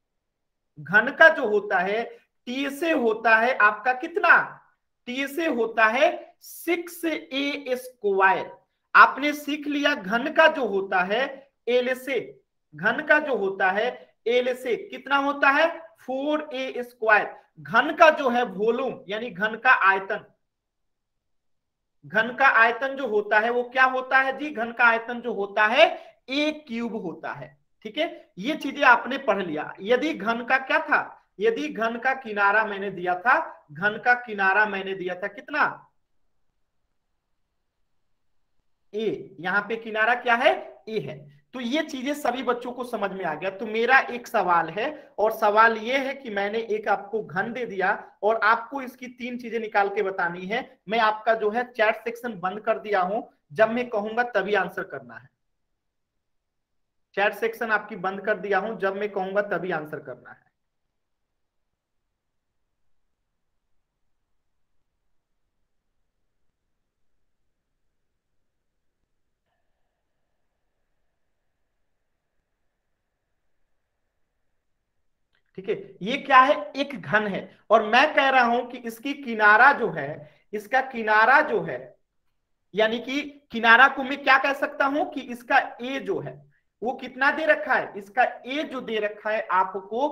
घन का जो होता है टी से होता है आपका कितना? टी से होता है सिक्स ए स्क्वायर। आपने सीख लिया घन का जो होता है एल से, घन का जो होता है एल से कितना होता है? Four A square. घन का जो है वॉल्यूम यानी घन का आयतन, घन का आयतन जो होता है वो क्या होता है जी? घन का आयतन जो होता है ए क्यूब होता है। ठीक है, ये चीजें आपने पढ़ लिया। यदि घन का क्या था? यदि घन का किनारा मैंने दिया था, घन का किनारा मैंने दिया था कितना? ए। यहां पे किनारा क्या है? ए है। तो ये चीजें सभी बच्चों को समझ में आ गया। तो मेरा एक सवाल है, और सवाल ये है कि मैंने एक आपको घन दे दिया और आपको इसकी तीन चीजें निकाल के बतानी है। मैं आपका जो है चैट सेक्शन बंद कर दिया हूं, जब मैं कहूंगा तभी आंसर करना है। चैट सेक्शन आपकी बंद कर दिया हूं, जब मैं कहूंगा तभी आंसर करना है। ठीक है, ये क्या है? एक घन है, और मैं कह रहा हूं कि इसकी किनारा जो है, इसका किनारा जो है, यानी कि किनारा को मैं क्या कह सकता हूं कि इसका ए जो है वो कितना दे रखा है? इसका ए जो दे रखा है आपको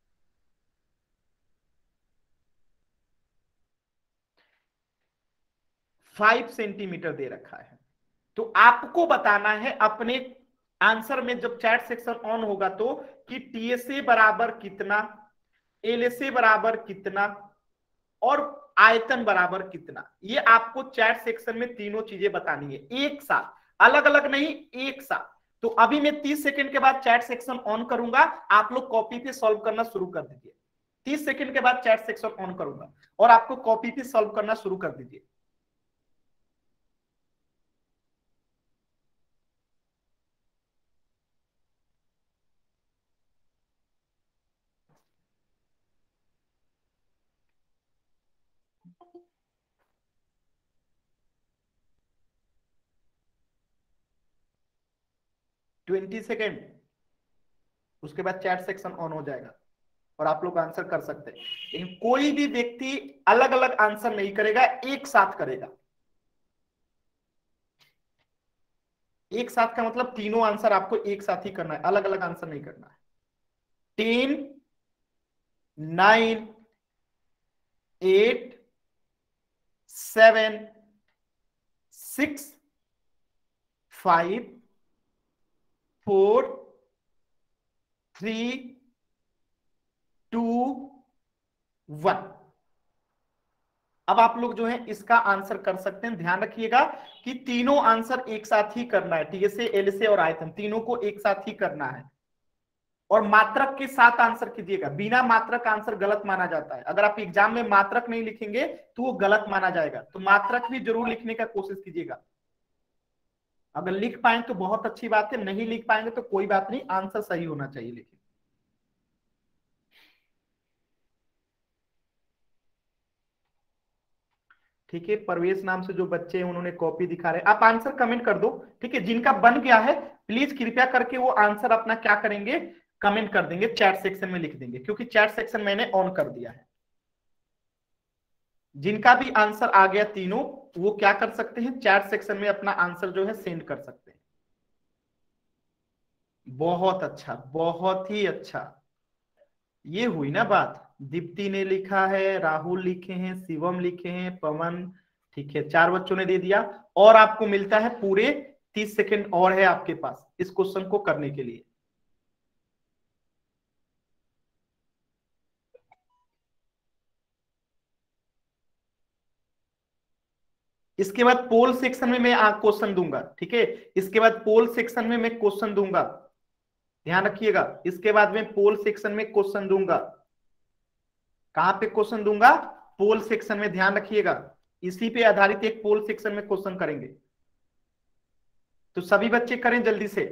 फाइव सेंटीमीटर दे रखा है। तो आपको बताना है अपने आंसर में, जब चैट सेक्शन ऑन होगा तो, कि टीएसए बराबर कितना, एलएसए बराबर कितना और आयतन बराबर कितना। ये आपको चैट सेक्शन में तीनों चीजें बतानी है एक साथ, अलग अलग नहीं, एक साथ। तो अभी मैं तीस सेकंड के बाद चैट सेक्शन ऑन करूंगा, आप लोग कॉपी पे सॉल्व करना शुरू कर दीजिए। तीस सेकंड के बाद चैट सेक्शन ऑन करूंगा और आपको कॉपी पे सॉल्व करना शुरू कर दीजिए। Twenty second. उसके बाद चैट सेक्शन ऑन हो जाएगा और आप लोग आंसर कर सकते हैं। लेकिन कोई भी व्यक्ति अलग अलग आंसर नहीं करेगा, एक साथ करेगा। एक साथ का मतलब तीनों आंसर आपको एक साथ ही करना है, अलग अलग आंसर नहीं करना है। Ten, nine, eight, seven, six, five, four, three, two, one. अब आप लोग जो है इसका आंसर कर सकते हैं। ध्यान रखिएगा कि तीनों आंसर एक साथ ही करना है, टी से, एल से और आयतन तीनों को एक साथ ही करना है। और मात्रक के साथ आंसर कीजिएगा, बिना मात्रक आंसर गलत माना जाता है। अगर आप एग्जाम में मात्रक नहीं लिखेंगे तो वो गलत माना जाएगा, तो मात्रक भी जरूर लिखने का कोशिश कीजिएगा। अगर लिख पाए तो बहुत अच्छी बात है, नहीं लिख पाएंगे तो कोई बात नहीं, आंसर सही होना चाहिए। लेकिन ठीक है, परवेश नाम से जो बच्चे हैं उन्होंने कॉपी दिखा रहे हैं, आप आंसर कमेंट कर दो। ठीक है, जिनका बन गया है प्लीज कृपया करके वो आंसर अपना क्या करेंगे, कमेंट कर देंगे, चैट सेक्शन में लिख देंगे, क्योंकि चैट सेक्शन मैंने ऑन कर दिया है। जिनका भी आंसर आ गया तीनों, वो क्या कर सकते हैं, चैट सेक्शन में अपना आंसर जो है सेंड कर सकते हैं। बहुत अच्छा, बहुत ही अच्छा, ये हुई ना बात। दीप्ति ने लिखा है, राहुल लिखे हैं, शिवम लिखे हैं, पवन, ठीक है, चार बच्चों ने दे दिया। और आपको मिलता है पूरे तीस सेकंड और है आपके पास इस क्वेश्चन को करने के लिए। इसके बाद पोल सेक्शन में मैं क्वेश्चन दूंगा। ठीक है, इसके बाद पोल सेक्शन में मैं क्वेश्चन दूंगा, ध्यान रखिएगा। इसके बाद में पोल सेक्शन में क्वेश्चन दूंगा। कहां पे क्वेश्चन दूंगा, पोल सेक्शन में, ध्यान रखिएगा। इसी पे आधारित एक पोल सेक्शन में क्वेश्चन करेंगे, तो सभी बच्चे करें जल्दी से।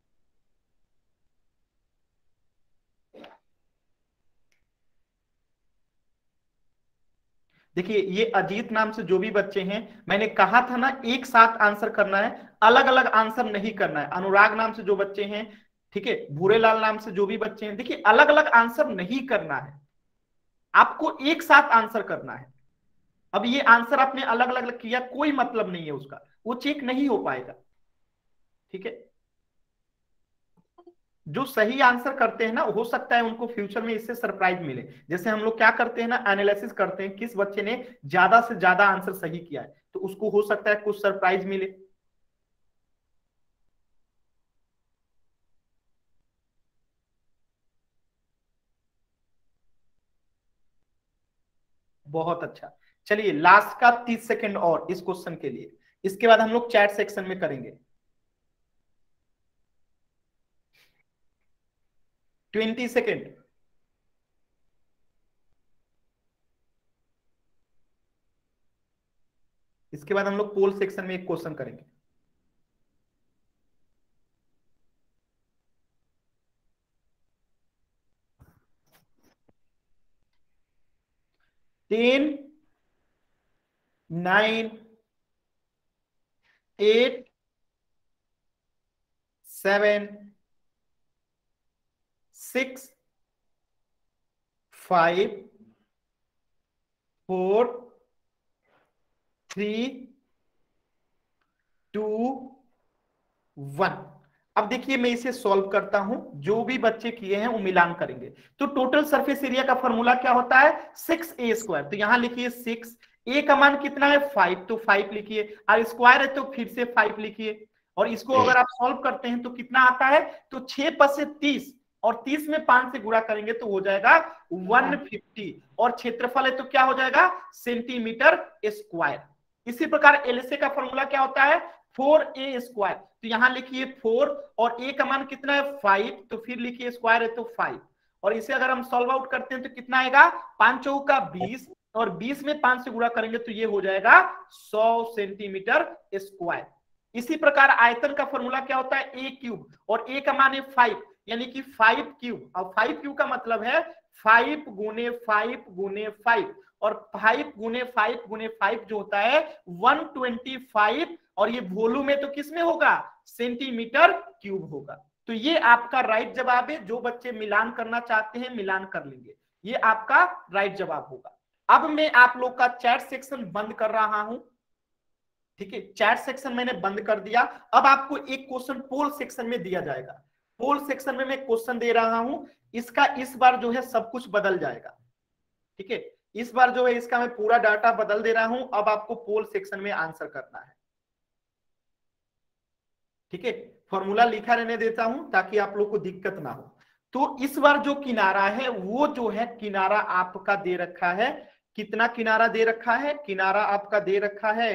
देखिए, ये अजीत नाम से जो भी बच्चे हैं, मैंने कहा था ना एक साथ आंसर करना है, अलग अलग आंसर नहीं करना है। अनुराग नाम से जो बच्चे हैं, ठीक है, भूरेलाल नाम से जो भी बच्चे हैं, देखिए अलग अलग आंसर नहीं करना है, आपको एक साथ आंसर करना है। अब ये आंसर आपने अलग अलग किया, कोई मतलब नहीं है उसका, वो चेक नहीं हो पाएगा। ठीक है, जो सही आंसर करते हैं ना, हो सकता है उनको फ्यूचर में इससे सरप्राइज मिले। जैसे हम लोग क्या करते हैं ना, एनालिसिस करते हैं किस बच्चे ने ज्यादा से ज्यादा आंसर सही किया है, तो उसको हो सकता है कुछ सरप्राइज मिले। बहुत अच्छा, चलिए लास्ट का तीस सेकंड और इस क्वेश्चन के लिए, इसके बाद हम लोग चैट सेक्शन में करेंगे। Twenty second. इसके बाद हम लोग पोल सेक्शन में एक क्वेश्चन करेंगे। Ten, nine, eight, seven, six, five, four, three, two, one. अब देखिए मैं इसे सॉल्व करता हूं, जो भी बच्चे किए हैं वो मिलान करेंगे। तो टोटल सरफेस एरिया का फॉर्मूला क्या होता है, सिक्स ए स्क्वायर। तो यहां लिखिए सिक्स, ए का मान कितना है फाइव, तो फाइव लिखिए, और स्क्वायर है तो फिर से फाइव लिखिए। और इसको अगर आप सॉल्व करते हैं तो कितना आता है, तो छह पस से तीस, और तीस में पांच से गुणा करेंगे तो हो जाएगा वन फिफ्टी, और क्षेत्रफल है तो क्या हो जाएगा, सेंटीमीटर स्क्वायर। इसी प्रकार एलएसए का फॉर्मूला क्या होता है, फोर ए स्क्वायर। तो यहां लिखिए फोर, और ए का मान कितना है फाइव, तो फिर लिखिए स्क्वायर है तो फाइव। और इसे अगर हम सॉल्व आउट करते हैं तो कितना आएगा, पांच चौका बीस, और बीस में पांच से गुणा करेंगे तो ये हो जाएगा सौ सेंटीमीटर स्क्वायर। इसी प्रकार आयतन का फॉर्मूला क्या होता है, ए क्यूब, और ए का मान है फाइव, यानी कि फाइव क्यूब। अब फाइव क्यूब का मतलब है फाइव गुने फाइव गुने फाइव, और फाइव गुने फाइव गुने फाइव जो होता है वन ट्वेंटी फाइव, और ये वॉल्यूम में तो किस में होगा, सेंटीमीटर क्यूब होगा। तो ये आपका राइट जवाब है। जो बच्चे मिलान करना चाहते हैं मिलान कर लेंगे, ये आपका राइट जवाब होगा। अब मैं आप लोग का चैट सेक्शन बंद कर रहा हूं, ठीक है, चैट सेक्शन मैंने बंद कर दिया। अब आपको एक क्वेश्चन पोल सेक्शन में दिया जाएगा। पोल सेक्शन में मैं क्वेश्चन दे रहा हूं, इसका इस बार जो है सब कुछ बदल जाएगा, ठीक है, इस बार जो है इसका मैं पूरा डाटा बदल दे रहा हूं। अब आपको पोल सेक्शन में आंसर करना है, ठीक है। फॉर्मूला लिखा रहने देता हूं ताकि आप लोग को दिक्कत ना हो। तो इस बार जो किनारा है वो जो है किनारा आपका दे रखा है, कितना किनारा दे रखा है, किनारा आपका दे रखा है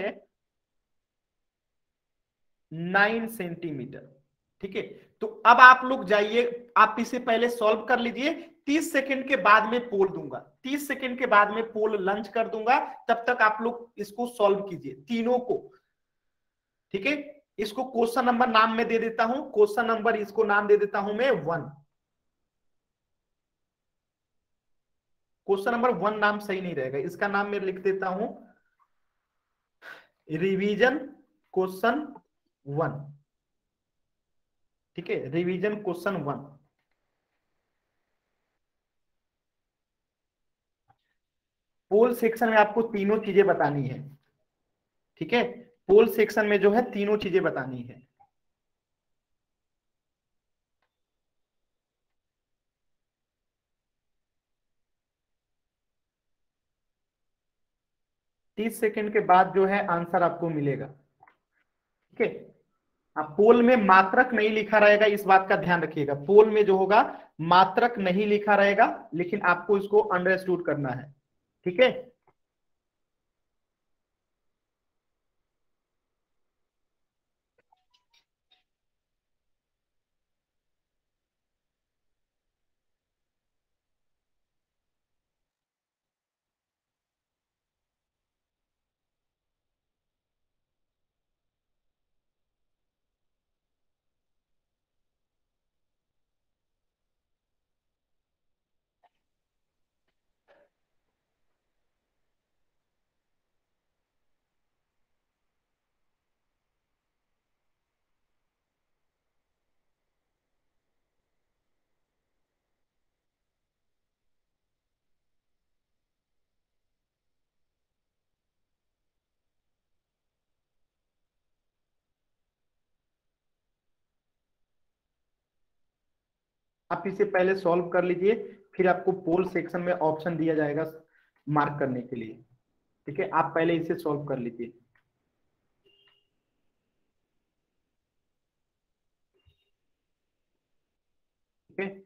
नाइन सेंटीमीटर, ठीक है। तो अब आप लोग जाइए, आप इसे पहले सॉल्व कर लीजिए। तीस सेकंड के बाद में पोल दूंगा, तीस सेकंड के बाद में पोल लंच कर दूंगा, तब तक आप लोग इसको सॉल्व कीजिए तीनों को, ठीक है। इसको क्वेश्चन नंबर नाम में दे देता हूं, क्वेश्चन नंबर इसको नाम दे देता हूं मैं वन। क्वेश्चन नंबर वन नाम सही नहीं रहेगा, इसका नाम मैं लिख देता हूं रिवीजन क्वेश्चन वन, ठीक है, revision question one. Poll section में आपको तीनों चीजें बतानी है, ठीक है, पोल सेक्शन में जो है तीनों चीजें बतानी है। तीस सेकंड के बाद जो है आंसर आपको मिलेगा, ठीक है। अब पोल में मात्रक नहीं लिखा रहेगा, इस बात का ध्यान रखिएगा। पोल में जो होगा मात्रक नहीं लिखा रहेगा, लेकिन आपको इसको अंडरस्टूड करना है, ठीक है। आप इसे पहले सॉल्व कर लीजिए, फिर आपको पोल सेक्शन में ऑप्शन दिया जाएगा मार्क करने के लिए, ठीक है। आप पहले इसे सॉल्व कर लीजिए, ठीक है।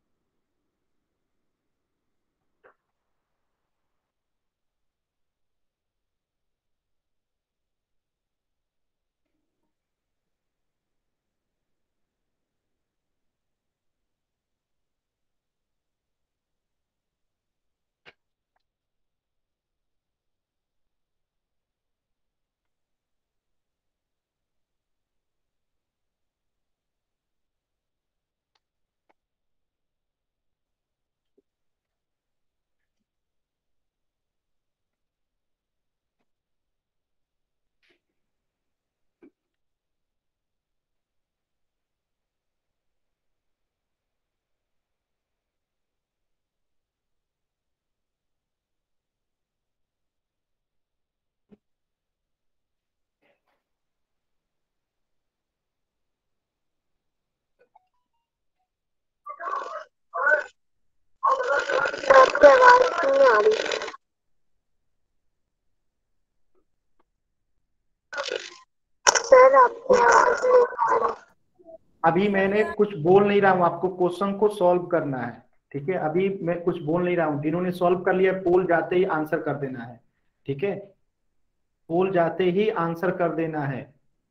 आपकी आवाज नहीं आ रही सर, आपकी आवाज नहीं आ रही। अभी मैंने कुछ बोल नहीं रहा हूं, आपको क्वेश्चन को सॉल्व करना है, ठीक है। अभी मैं कुछ बोल नहीं रहा हूं, जिन्होंने सॉल्व कर लिया पोल जाते ही आंसर कर देना है, ठीक है। पोल जाते ही आंसर कर देना है।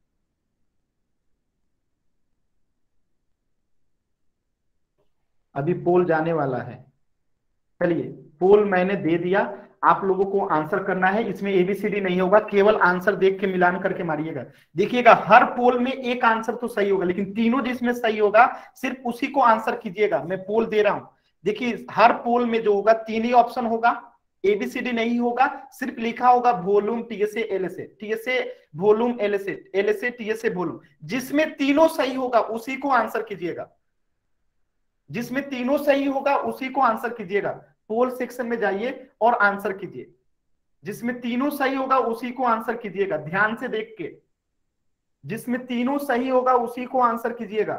अभी पोल जाने वाला है। चलिए, पोल मैंने दे दिया, आप लोगों को आंसर करना है। इसमें एबीसीडी नहीं होगा, केवल आंसर देख के मिलान करके मारिएगा। देखिएगा हर पोल में एक आंसर तो सही होगा, लेकिन तीनों जिसमें सही होगा सिर्फ उसी को आंसर कीजिएगा। मैं पोल दे रहा हूं, देखिए हर पोल में जो होगा तीन ही ऑप्शन होगा, एबीसीडी नहीं होगा, सिर्फ लिखा होगा volume TSA LSA, TSA volume LSA, LSA TSA volume. जिसमें तीनों सही होगा उसी को आंसर कीजिएगा, जिसमें तीनों सही होगा उसी को आंसर कीजिएगा। पोल सेक्शन में जाइए और आंसर कीजिए, जिसमें तीनों सही होगा उसी को आंसर कीजिएगा, ध्यान से देख के, जिसमें तीनों सही होगा उसी को आंसर कीजिएगा,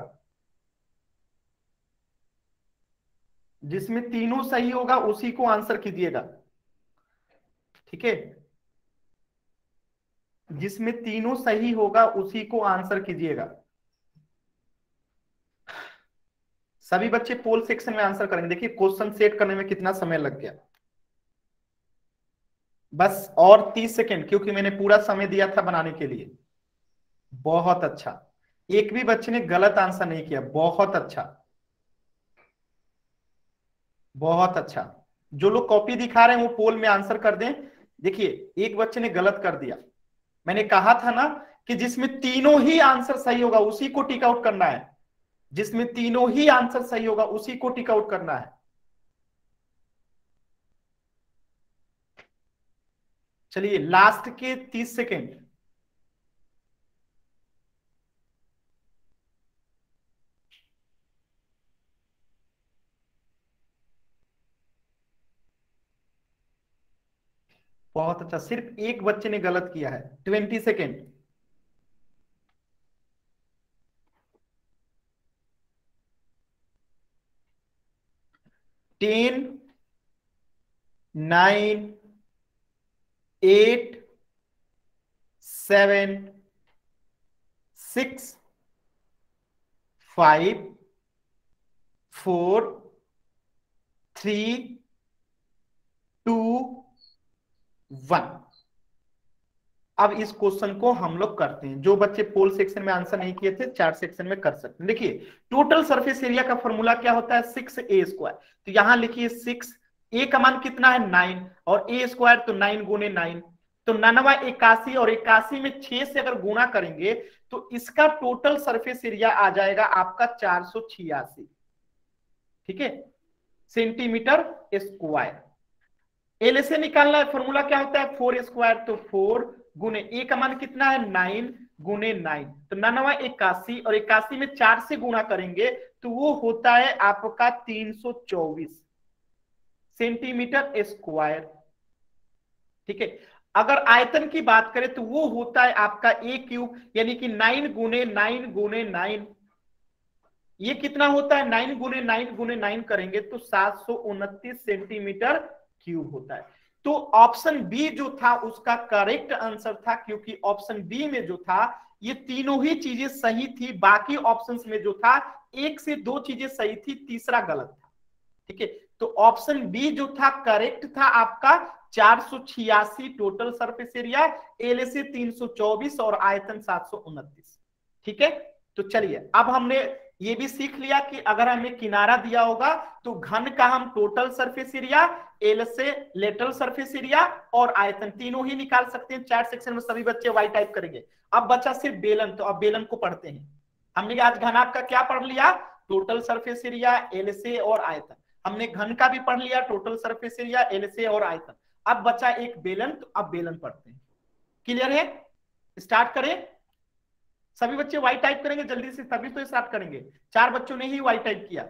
जिसमें तीनों सही होगा उसी को आंसर कीजिएगा, ठीक है, जिसमें तीनों सही होगा उसी को आंसर कीजिएगा। सभी बच्चे पोल सेक्शन में आंसर करेंगे। देखिए क्वेश्चन सेट करने में कितना समय लग गया, बस और तीस सेकेंड, क्योंकि मैंने पूरा समय दिया था बनाने के लिए। बहुत अच्छा, एक भी बच्चे ने गलत आंसर नहीं किया, बहुत अच्छा बहुत अच्छा। जो लोग कॉपी दिखा रहे हैं वो पोल में आंसर कर दें। देखिए एक बच्चे ने गलत कर दिया, मैंने कहा था ना कि जिसमें तीनों ही आंसर सही होगा उसी को टिक आउट करना है, जिसमें तीनों ही आंसर सही होगा उसी को टिक आउट करना है। चलिए लास्ट के तीस सेकेंड, बहुत अच्छा, सिर्फ एक बच्चे ने गलत किया है। Twenty second, ten, nine, eight, seven, six, five, four, three, two, one. अब इस क्वेश्चन को हम लोग करते हैं। जो बच्चे पोल सेक्शन में आंसर नहीं किए थे चार्ट सेक्शन में कर सकते हैं। देखिए टोटल सरफेस एरिया का फॉर्मूला क्या होता है, सिक्स ए स्क्वायर। तो यहां लिखिए सिक्स, ए का मान कितना है नाइन, और ए स्क्वायर तो नाइन गुने नाइन, तो ननवा इक्यासी, और इक्यासी में छह से अगर गुणा करेंगे तो इसका टोटल सरफेस एरिया आ जाएगा आपका चार सौ छियासी, ठीक है, सेंटीमीटर स्क्वायर। एल से निकालना है, फॉर्मूला क्या होता है, फोर स्क्वायर, तो फोर गुने ए का मान कितना है नाइन गुने नाइन, तो ननवा इक्यासी, और इक्यासी में चार से गुणा करेंगे तो वो होता है आपका तीन सौ चौबीस सेंटीमीटर स्क्वायर, ठीक है। अगर आयतन की बात करें तो वो होता है आपका ए क्यूब, यानी कि नाइन गुने नाइन गुने नाइन, ये कितना होता है, नाइन गुने नाइन गुने नाइन करेंगे तो सात सौ उनतीस सेंटीमीटर क्यूब होता है। तो ऑप्शन बी जो था उसका करेक्ट आंसर था, क्योंकि ऑप्शन बी में जो था ये तीनों ही चीजें सही थी, बाकी ऑप्शंस में जो था एक से दो चीजें सही थी, तीसरा गलत था, ठीक है। तो ऑप्शन बी जो था करेक्ट था आपका, चार सौ छियासी टोटल सरफेस एरिया, एल से तीन सौ चौबीस और आयतन सात सौ उनतीस, ठीक है। तो चलिए अब हमने ये भी सीख लिया कि अगर हमें किनारा दिया होगा तो घन का हम टोटल सरफेस एरिया, एल से लेटरल सरफेस एरिया और आयतन तीनों ही निकाल सकते हैं। चार्ट सेक्शन में सभी बच्चे वाई टाइप करेंगे। अब बचा सिर्फ बेलन, तो अब बेलन को पढ़ते हैं। हमने आज घनाभ का क्या पढ़ लिया, टोटल सरफेस एरिया, एल से और आयतन। हमने घन का भी पढ़ लिया, टोटल सरफेस एरिया, एल से और आयतन। अब बचा एक बेलन, तो अब बेलन पढ़ते हैं। क्लियर है, स्टार्ट करें। सभी बच्चे वाई टाइप करेंगे जल्दी से, तभी तो स्टार्ट करेंगे। चार बच्चों ने ही वाई टाइप किया।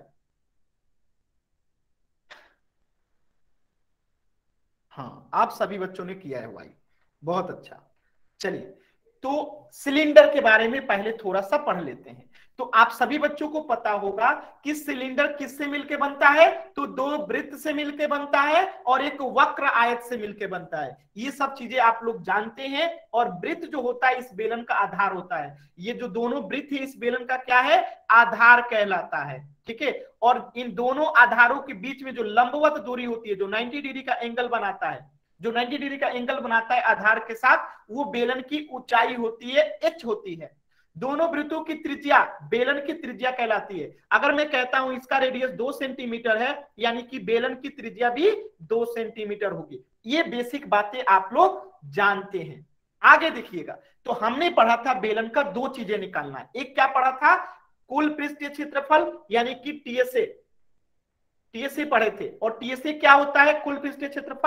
हाँ आप सभी बच्चों ने किया है वाई, बहुत अच्छा। चलिए तो सिलेंडर के बारे में पहले थोड़ा सा पढ़ लेते हैं। तो आप सभी बच्चों को पता होगा कि सिलेंडर किससे मिलकर बनता है, तो दो वृत्त से मिलकर बनता है और एक वक्र आयत से मिलकर बनता है। ये सब चीजें आप लोग जानते हैं। और वृत्त जो होता है इस बेलन का आधार होता है। ये जो दोनों वृत्त है इस बेलन का क्या है, आधार कहलाता है, ठीक है। और इन दोनों आधारों के बीच में जो लंबवत दूरी होती है, जो नब्बे डिग्री का एंगल बनाता है, जो नब्बे डिग्री का एंगल बनाता है आधार के साथ, वो बेलन की ऊंचाई होती है, एच होती है। दोनों वृत्तों की त्रिज्या बेलन की त्रिज्या कहलाती है। अगर मैं कहता हूं इसका रेडियस दो सेंटीमीटर है, यानी कि बेलन की त्रिज्या भी दो सेंटीमीटर होगी। ये बेसिक बातें आप लोग जानते हैं। आगे देखिएगा, तो हमने पढ़ा था बेलन का दो चीजें निकालना है। एक क्या पढ़ा था, कुल पृष्ठीय क्षेत्रफल यानी कि टीएसए, टीएसए पढ़े थे। और टीएसए क्या होता है, कुल पृष्ठीय क्षेत्रफल।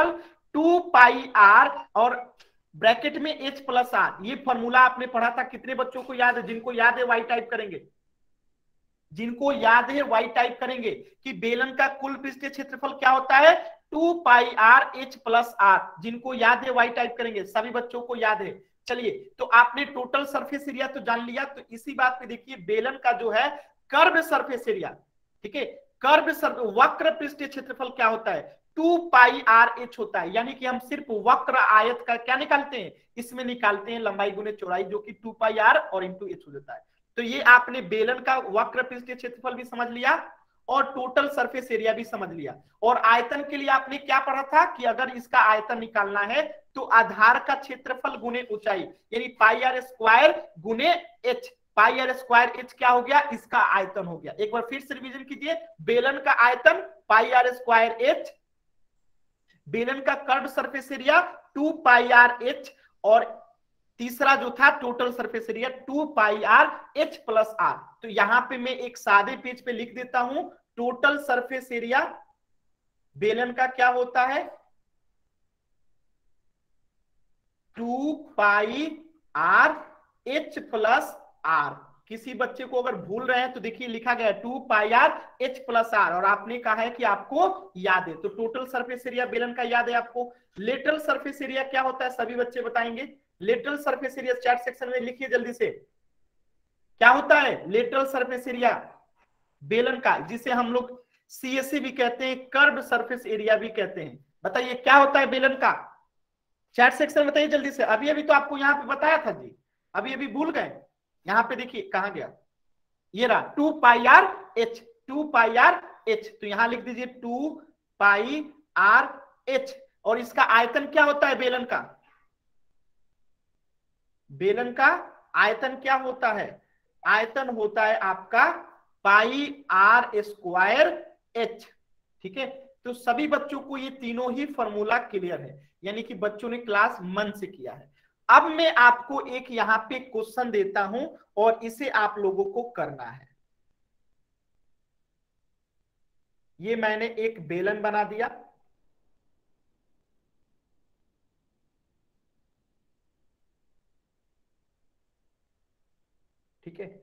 टू पाई आर और ब्रैकेट में एच प्लस आर। ये फॉर्मूला आपने पढ़ा था, कितने बच्चों को याद है? जिनको याद है वाई टाइप करेंगे, जिनको याद है वाई टाइप करेंगे कि बेलन का कुल पृष्ठीय क्षेत्रफल क्या होता है, two pi R H plus R. जिनको याद है वाई टाइप करेंगे, सभी बच्चों को याद है। चलिए, तो आपने टोटल सरफेस एरिया तो जान लिया। तो इसी बात पे देखिए, बेलन का जो है कर्व सरफेस एरिया, ठीक है, कर्व सर्फ वक्र पृष्ठीय क्षेत्रफल क्या होता है, टू पाई आर एच होता है। यानी कि हम सिर्फ वक्र आयत का क्या निकालते हैं, इसमें निकालते हैं लंबाई गुने चौड़ाई, जो कि टू पाई आर और इंटू एच हो जाता है। तो ये आपने बेलन का वक्र पृष्ठीय क्षेत्रफल भी समझ लिया और टोटल सरफेस एरिया भी समझ लिया। और आयतन के लिए आपने क्या पढ़ा था कि अगर इसका आयतन निकालना है तो आधार का क्षेत्रफल गुने ऊंचाई, यानी पाई आर स्क्वायर गुने H. Pi R square H क्या हो गया, इसका आयतन हो गया। एक बार फिर से रिवीजन कीजिए, बेलन का आयतन पाई आर स्क्वायर एच, बेलन का curve surface area two pi R H, और तीसरा जो था total surface area two pi R H plus R. तो यहां पे मैं एक सादे पेज पे लिख देता हूं, टोटल सरफेस एरिया बेलन का क्या होता है, two pi R H plus R. किसी बच्चे को अगर भूल रहे हैं तो देखिए लिखा गया है two pi R H plus R, और आपने कहा है कि आपको याद है। तो टोटल सरफेस एरिया बेलन का याद है आपको। लेटरल सरफेस एरिया क्या होता है, सभी बच्चे बताएंगे। Lateral surface area chat section में लिखिए जल्दी से, क्या होता है लेटरल सरफेस एरिया बेलन का, जिसे हम लोग सीएससी भी कहते हैं, कर्व सरफेस एरिया भी कहते हैं। बताइए क्या होता है बेलन का, चैट सेक्शन में बताइए जल्दी से। अभी अभी तो आपको यहाँ पे बताया था जी, अभी अभी भूल गए। यहाँ पे देखिए कहां गया, ये रहा two pi R H, two pi R H. तो यहां लिख दीजिए टू पाई आर एच। और इसका आयतन क्या होता है बेलन का, बेलन का आयतन क्या होता है, आयतन होता है आपका पाई आर स्क्वायर एच। ठीक है, तो सभी बच्चों को ये तीनों ही फॉर्मूला क्लियर है, यानी कि बच्चों ने क्लास मन से किया है। अब मैं आपको एक यहां पे क्वेश्चन देता हूं और इसे आप लोगों को करना है। ये मैंने एक बेलन बना दिया, ठीक है,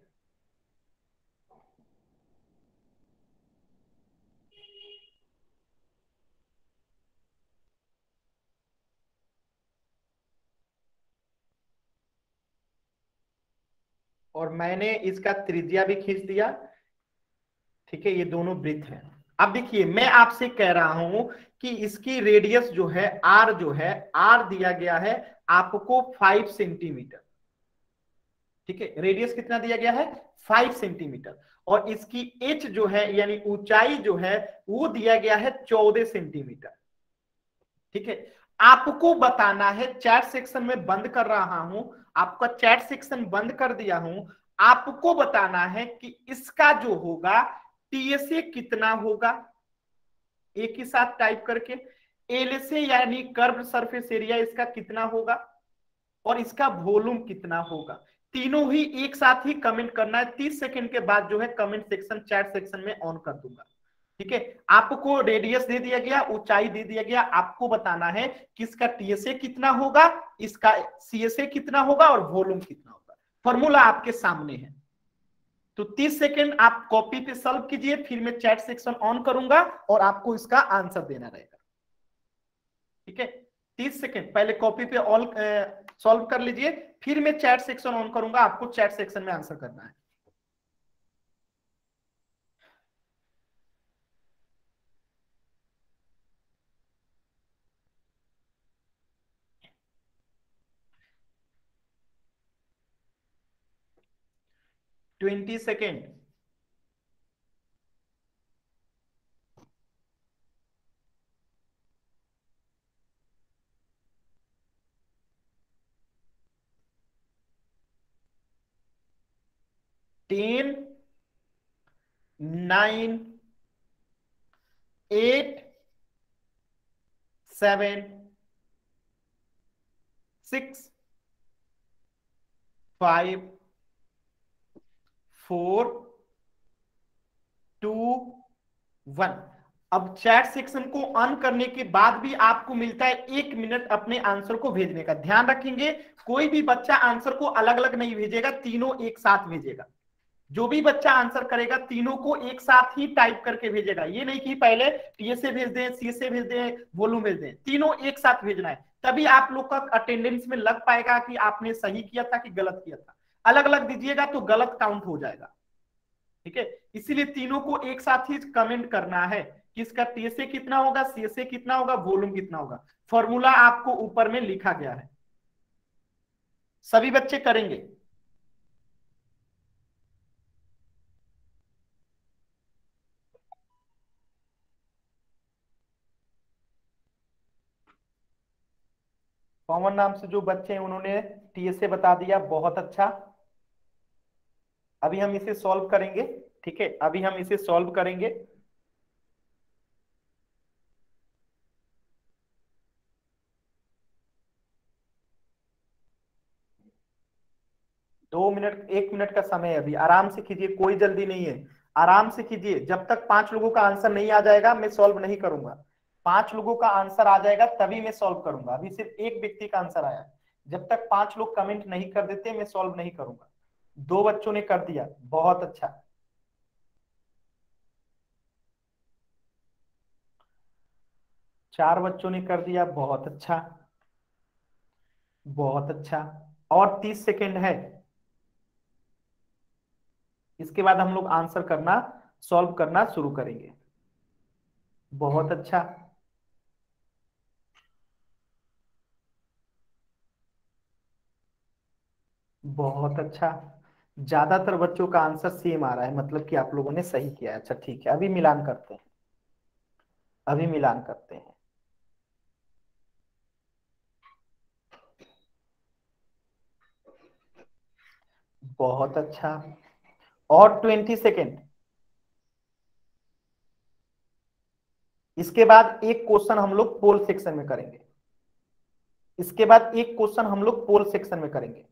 और मैंने इसका त्रिज्या भी खींच दिया, ठीक है, ये दोनों वृत्त हैं। अब देखिए मैं आपसे कह रहा हूं कि इसकी रेडियस जो है आर, जो है आर दिया गया है आपको फाइव सेंटीमीटर, ठीक है, रेडियस कितना दिया गया है फाइव सेंटीमीटर, और इसकी एच जो है यानी ऊंचाई जो है वो दिया गया है चौदह सेंटीमीटर, ठीक है। आपको बताना है, चैट सेक्शन में बंद कर रहा हूं, आपका चैट सेक्शन बंद कर दिया हूं, आपको बताना है कि इसका जो होगा टीएसए कितना होगा, एक ही साथ टाइप करके। एलएसए यानी कर्व सरफेस एरिया इसका कितना होगा, और इसका वॉल्यूम कितना होगा। तीनों ही एक साथ ही कमेंट करना है। तीस सेकंड के बाद जो है कमेंट सेक्शन चैट सेक्शन में ऑन कर दूंगा, ठीक है। आपको रेडियस दे दिया गया, ऊंचाई दे दिया गया, आपको बताना है कि इसका टीएसए कितना होगा, इसका सीएसए कितना होगा और वॉल्यूम कितना होगा। फॉर्मूला आपके सामने है। तो तीस सेकंड आप कॉपी पे सॉल्व कीजिए, फिर मैं चैट सेक्शन ऑन करूंगा और आपको इसका आंसर देना रहेगा, ठीक है। तीस सेकंड पहले कॉपी पे ऑल सॉल्व कर लीजिए, फिर मैं चैट सेक्शन ऑन करूंगा, आपको चैट सेक्शन में आंसर करना है। Twenty second, ten, nine, eight, seven, six, five, four, two, one. अब चैट सेक्शन को ऑन करने के बाद भी आपको मिलता है एक मिनट अपने आंसर को भेजने का। ध्यान रखेंगे कोई भी बच्चा आंसर को अलग अलग नहीं भेजेगा, तीनों एक साथ भेजेगा। जो भी बच्चा आंसर करेगा तीनों को एक साथ ही टाइप करके भेजेगा। ये नहीं कि पहले टीए से भेज दें, सी से भेज दें, वॉल्यूम भेज दें, तीनों एक साथ भेजना है। तभी आप लोग का अटेंडेंस में लग पाएगा कि आपने सही किया था कि गलत किया था। अलग अलग दीजिएगा तो गलत काउंट हो जाएगा, ठीक है। इसीलिए तीनों को एक साथ ही कमेंट करना है कि इसका टी से कितना होगा, सी से कितना होगा, वॉल्यूम कितना होगा। फॉर्मूला आपको ऊपर में लिखा गया है, सभी बच्चे करेंगे। कॉमन नाम से जो बच्चे हैं उन्होंने टी से बता दिया, बहुत अच्छा। अभी हम इसे सॉल्व करेंगे, ठीक है, अभी हम इसे सॉल्व करेंगे। दो मिनट एक मिनट का समय है, अभी आराम से कीजिए, कोई जल्दी नहीं है, आराम से कीजिए। जब तक पांच लोगों का आंसर नहीं आ जाएगा मैं सॉल्व नहीं करूंगा। पांच लोगों का आंसर आ जाएगा तभी मैं सॉल्व करूंगा। अभी सिर्फ एक व्यक्ति का आंसर आया, जब तक पांच लोग कमेंट नहीं कर देते मैं सॉल्व नहीं करूंगा। दो बच्चों ने कर दिया, बहुत अच्छा। चार बच्चों ने कर दिया, बहुत अच्छा बहुत अच्छा। और तीस सेकेंड है, इसके बाद हम लोग आंसर करना सॉल्व करना शुरू करेंगे। बहुत अच्छा, बहुत अच्छा। ज्यादातर बच्चों का आंसर सेम आ रहा है, मतलब कि आप लोगों ने सही किया है। अच्छा ठीक है, अभी मिलान करते हैं, अभी मिलान करते हैं। बहुत अच्छा, और ट्वेंटी सेकेंड। इसके बाद एक क्वेश्चन हम लोग पोल सेक्शन में करेंगे, इसके बाद एक क्वेश्चन हम लोग पोल सेक्शन में करेंगे।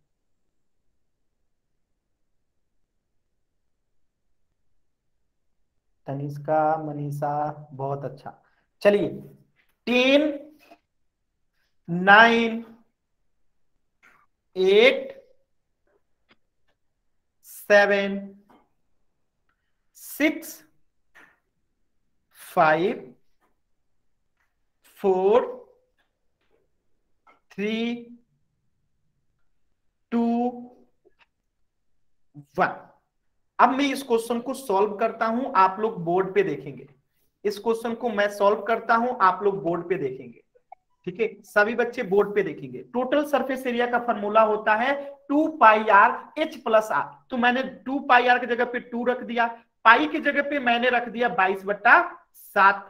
तनिष्का, मनीषा, बहुत अच्छा। चलिए, ten, nine, eight, seven, six, five, four, three, two, one. अब मैं इस क्वेश्चन को सॉल्व करता हूं, आप लोग बोर्ड पे देखेंगे। इस क्वेश्चन को मैं सॉल्व करता हूं, आप लोग बोर्ड पे देखेंगे, ठीक है। सभी बच्चे बोर्ड पे देखेंगे। टोटल सरफेस एरिया का फॉर्मूला होता है two pi R H plus R. तो मैंने टू पाई आर की जगह पे टू रख दिया, पाई की जगह पे मैंने रख दिया बाईस बट्टा सात,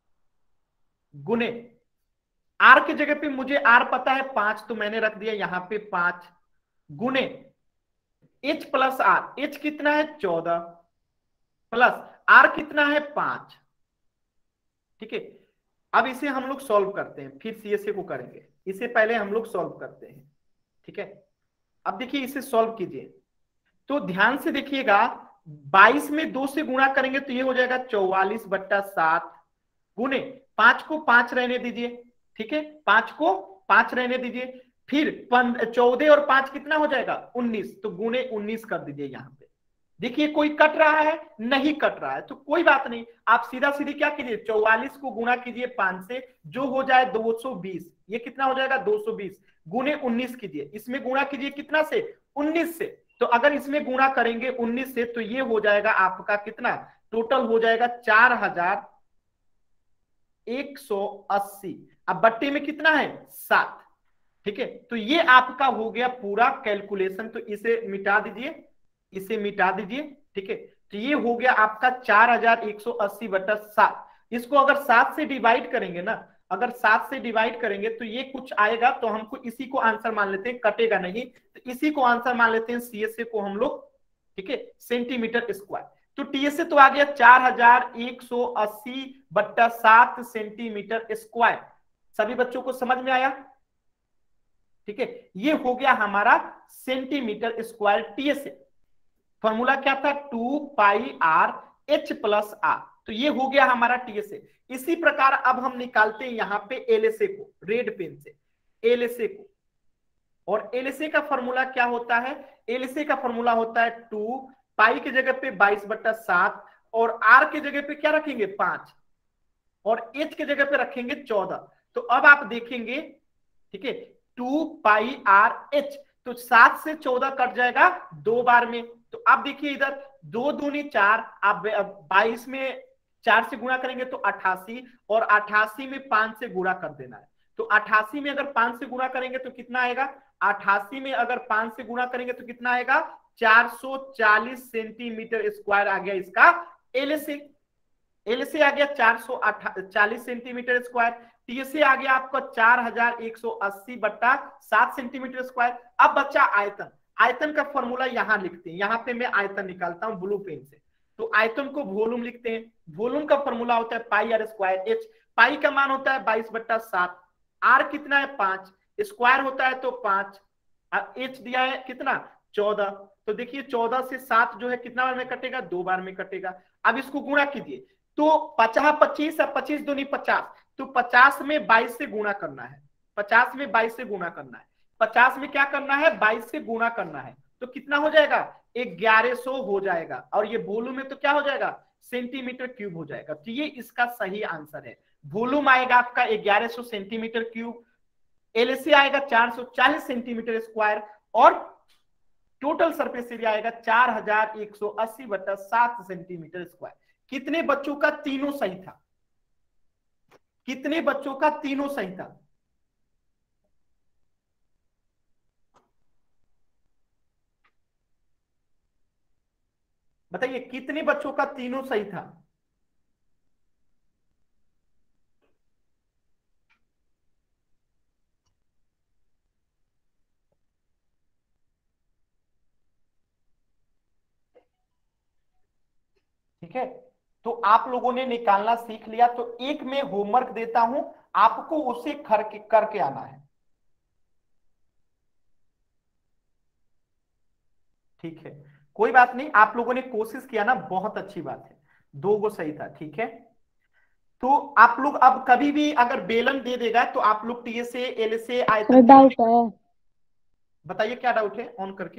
गुने आर की जगह पे मुझे आर पता है पांच, तो मैंने रख दिया यहां पे पांच, गुने एच प्लस आर। एच कितना है चौदह, प्लस आर कितना है पांच, ठीक है। अब इसे हम लोग सॉल्व करते हैं, फिर सीएसए को करेंगे। इसे पहले हम लोग सॉल्व करते हैं, ठीक है। अब देखिए इसे सॉल्व कीजिए, तो ध्यान से देखिएगा, बाईस में दो से गुणा करेंगे तो ये हो जाएगा चौवालीस बट्टा सात, गुने पांच को पांच रहने दीजिए, ठीक है, पांच को पांच रहने दीजिए, फिर चौदह और पांच कितना हो जाएगा उन्नीस, तो गुने उन्नीस कर दीजिए। यहां पे देखिए कोई कट रहा है, नहीं कट रहा है, तो कोई बात नहीं, आप सीधा सीधी क्या कीजिए, चौवालीस को गुणा कीजिए पांच से, जो हो जाए दो सौ बीस। ये कितना हो जाएगा दो सौ बीस, गुने उन्नीस कीजिए, इसमें गुणा कीजिए कितना से, उन्नीस से। तो अगर इसमें गुणा करेंगे उन्नीस से तो ये हो जाएगा आपका कितना, टोटल हो जाएगा चार हजार एक सौ अस्सी। अब बट्टे में कितना है सात, ठीक है। तो ये आपका हो गया पूरा कैलकुलेशन। तो इसे मिटा दीजिए, इसे मिटा दीजिए, ठीक है। तो ये हो गया आपका चार हजार एक सौ अस्सी बटा सात। इसको अगर सात से डिवाइड करेंगे ना, अगर सात से डिवाइड करेंगे तो ये कुछ आएगा, तो हमको इसी को आंसर मान लेते हैं, कटेगा नहीं, तो इसी को आंसर मान लेते हैं, सीएसए को हम लोग, ठीक है, सेंटीमीटर स्क्वायर। तो टीएसए तो आ गया चार हजार एक सौ अस्सी बट्टा सात सेंटीमीटर स्क्वायर। सभी बच्चों को समझ में आया, ठीक है। ये हो गया हमारा सेंटीमीटर स्क्वायर टीएसए। फॉर्मूला क्या था, two pi R H plus R, तो ये हो गया हमारा टीएसए। इसी प्रकार अब हम निकालते हैं यहाँ पे एलएसए को रेड पेन से, एलएसए को। और एलएसए का फॉर्मूला क्या होता है? एलएसए का फॉर्मूला होता है टू पाई की जगह पे बाईस बट्टा सात और आर के जगह पे क्या रखेंगे पांच और एच के जगह पे रखेंगे चौदह। तो अब आप देखेंगे, ठीक है, टू पाई आर एच, तो सात से चौदह कट जाएगा दो बार में। तो आप देखिए इधर दो दूनी चार, आप बाईस में चार से गुणा करेंगे तो अट्ठासी और अट्ठासी में पांच से गुणा कर देना है। तो अट्ठासी में अगर पांच से गुणा करेंगे तो कितना आएगा? अट्ठासी में अगर पांच से गुणा करेंगे तो कितना आएगा? चार सौ चालीस सेंटीमीटर स्क्वायर आ गया इसका एलएसए। एलएसए आ गया चार सौ चालीस सेंटीमीटर स्क्वायर। टीएसए आ गया आपका चार हजार एक सौ अस्सी बट्टा सात सेंटीमीटर स्क्वायर। अब बच्चा आयतन, आयतन का फॉर्मूला यहां लिखते हैं। यहां पे मैं आयतन निकालता हूं ब्लू पेन से। तो आयतन को वॉल्यूम लिखते हैं। वॉल्यूम का फॉर्मूला होता है pi R square H. Pi का मान होता है बाईस बट्टा सात, आर कितना है पांच, स्क्वायर होता है तो पांच, एच दिया है कितना चौदह। तो देखिए चौदह से सात जो है कितना बार में कटेगा? दो बार में कटेगा। अब इसको गुणा कीजिए तो पचास पच्चीस और पच्चीस दूनी पचास, तो पचास में बाईस से गुणा करना है, पचास में बाईस से गुणा करना है, पचास में क्या करना है? बाईस से गुणा करना है। तो कितना हो जाएगा? ग्यारह सौ हो जाएगा। और ये वॉल्यूम में तो क्या हो जाएगा? सेंटीमीटर क्यूब हो जाएगा। तो ये इसका सही आंसर है। वॉल्यूम आएगा आपका ग्यारह सौ सेंटीमीटर क्यूब, एलएसए आएगा चार सौ चालीस सेंटीमीटर स्क्वायर और टोटल सरफेस एरिया आएगा चार हजार एक सौ अस्सी बटा सात सेंटीमीटर स्क्वायर। कितने बच्चों का तीनों सही था? कितने बच्चों का तीनों सही था? बताइए कितने बच्चों का तीनों सही था? ठीक है, तो आप लोगों ने निकालना सीख लिया। तो एक मैं होमवर्क देता हूं, आपको उसे करके करके आना है। ठीक है, कोई बात नहीं, आप लोगों ने कोशिश किया ना, बहुत अच्छी बात है, दो गो सही था। ठीक है, तो आप लोग अब कभी भी अगर बेलन दे देगा तो आप लोग टीएसए एलएसए आयतन डाउट है। बताइए क्या डाउट है, ऑन करके।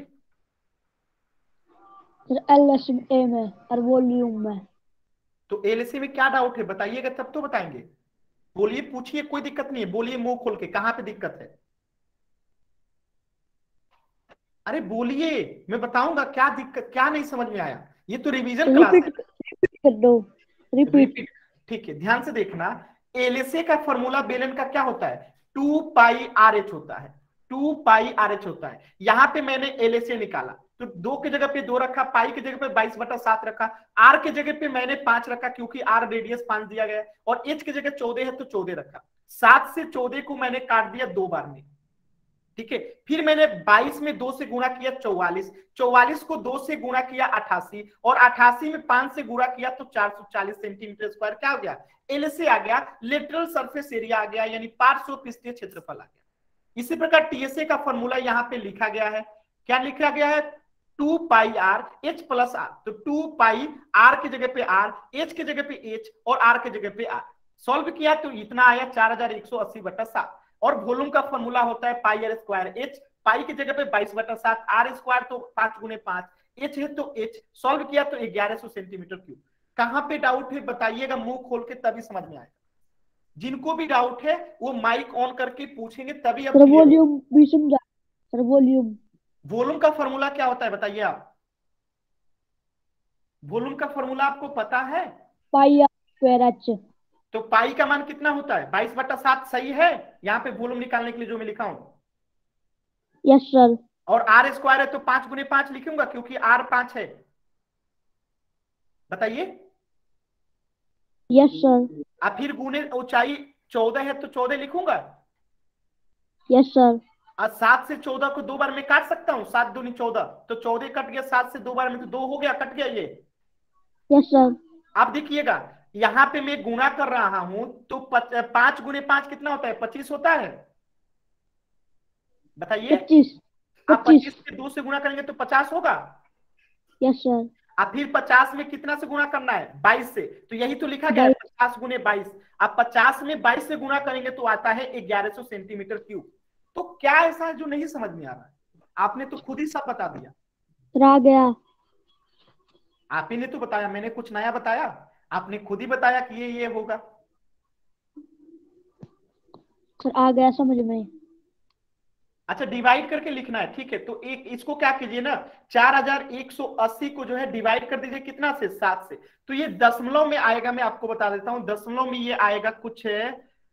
एलएसए में और वॉल्यूम में। तो एलएसए में क्या डाउट है बताइएगा तब तो बताएंगे। बोलिए, पूछिए, कोई दिक्कत नहीं है, बोलिए मुंह खोल के, कहां पे दिक्कत है? अरे बोलिए, मैं बताऊंगा क्या दिक्कत, क्या नहीं समझ में आया। ये तो रिवीजन क्लास है। रिपीट कर दो, रिपीट। ठीक है, ध्यान से देखना। एलएसए का फॉर्मूला बेलन का क्या होता है? टू पाई आर एच होता है, टू पाई आर एच होता है। यहां पे मैंने एलएसए निकाला तो दो की जगह पे दो रखा, पाई की जगह पे बाईस बटा सात रखा, आर की जगह पे मैंने पांच रखा क्योंकि आर रेडियस पांच दिया गया, और एच की जगह चौदह है तो चौदह रखा। सात से चौदह को मैंने काट दिया दो बार में। ठीक है, फिर मैंने बाईस में दो से गुणा किया चौवालीस, चौवालीस को दो से गुणा किया अठासी, और अठासी में पांच से गुणा किया तो चार सौ चालीस सेंटीमीटर स्क्वायर क्या हो गया? एलएसए आ गया, लेटरल सरफेस एरिया आ गया, यानी पार्श्व पृष्ठीय क्षेत्रफल आ गया। इसी प्रकार टीएसए का फॉर्मूला यहां पे लिखा गया है। क्या लिखा गया है? Two pi R H plus R. तो टू पाई आर की जगह पे आर, एच की जगह पे एच और आर की जगह पे आर। सॉल्व किया तो इतना आया चार हजार एक सौ अस्सी बटा सात। और वॉल्यूम का फॉर्मूला होता है pi R square H, pi की जगह पे बाईस बटा सात, आर स्क्वायर तो पांच गुने पांच, एच है तो एच। सॉल्व किया तो ग्यारह सौ सेंटीमीटर क्यूब। कहां पे डाउट है बताइएगा, मुंह खोल के, तभी समझ में आएगा। जिनको भी डाउट है वो माइक ऑन करके पूछेंगे तभी। अब वॉल्यूम भी समझा सर। वॉल्यूम वॉल्यूम का फॉर्मूला क्या होता है बताइए आप? वॉल्यूम का फॉर्मूला आपको पता है? Pi R square H. तो पाई का मान कितना होता है? बाईस बटा सात सही है यहाँ पे वॉल्यूम निकालने के लिए जो मैं लिखा हूं। Yes sir. और आर स्क्वायर है तो पांच गुने पांच लिखूंगा क्योंकि आर पांच है। बताइए। Yes sir. अब फिर गुने ऊंचाई चौदह है तो चौदह लिखूंगा। Yes sir. और सात से चौदह को दो बार में काट सकता हूँ, सात दूनी चौदह, तो चौदह कट गया, सात से दो बार में तो दो हो गया, कट गया ये। Yes sir. आप देखिएगा यहाँ पे मैं गुणा कर रहा हूं तो पांच गुने पांच कितना होता है? पच्चीस होता है। बताइए। पच्चीस। आप पच्चीस से दो से गुणा करेंगे तो पचास होगा। Yes sir. अब फिर पचास में कितना से गुणा करना है, बाईस से, तो यही तो लिखा गया है पचास गुने बाईस। अब पचास में बाईस से गुणा करेंगे तो आता है ग्यारह सौ सेंटीमीटर क्यूब। तो क्या ऐसा है जो नहीं समझ में आ रहा है? आपने तो खुद ही सब बता दिया। आ गया आप ही ने तो बताया, मैंने कुछ नया बताया? आपने खुद ही बताया कि ये ये होगा। सर, आ गया समझ में। अच्छा, डिवाइड करके लिखना है, ठीक है। तो एक इसको क्या कीजिए ना, चार हजार एक सौ अस्सी को जो है डिवाइड कर दीजिए कितना से, सात से। तो ये दशमलव में आएगा, मैं आपको बता देता हूं दशमलव में ये आएगा कुछ है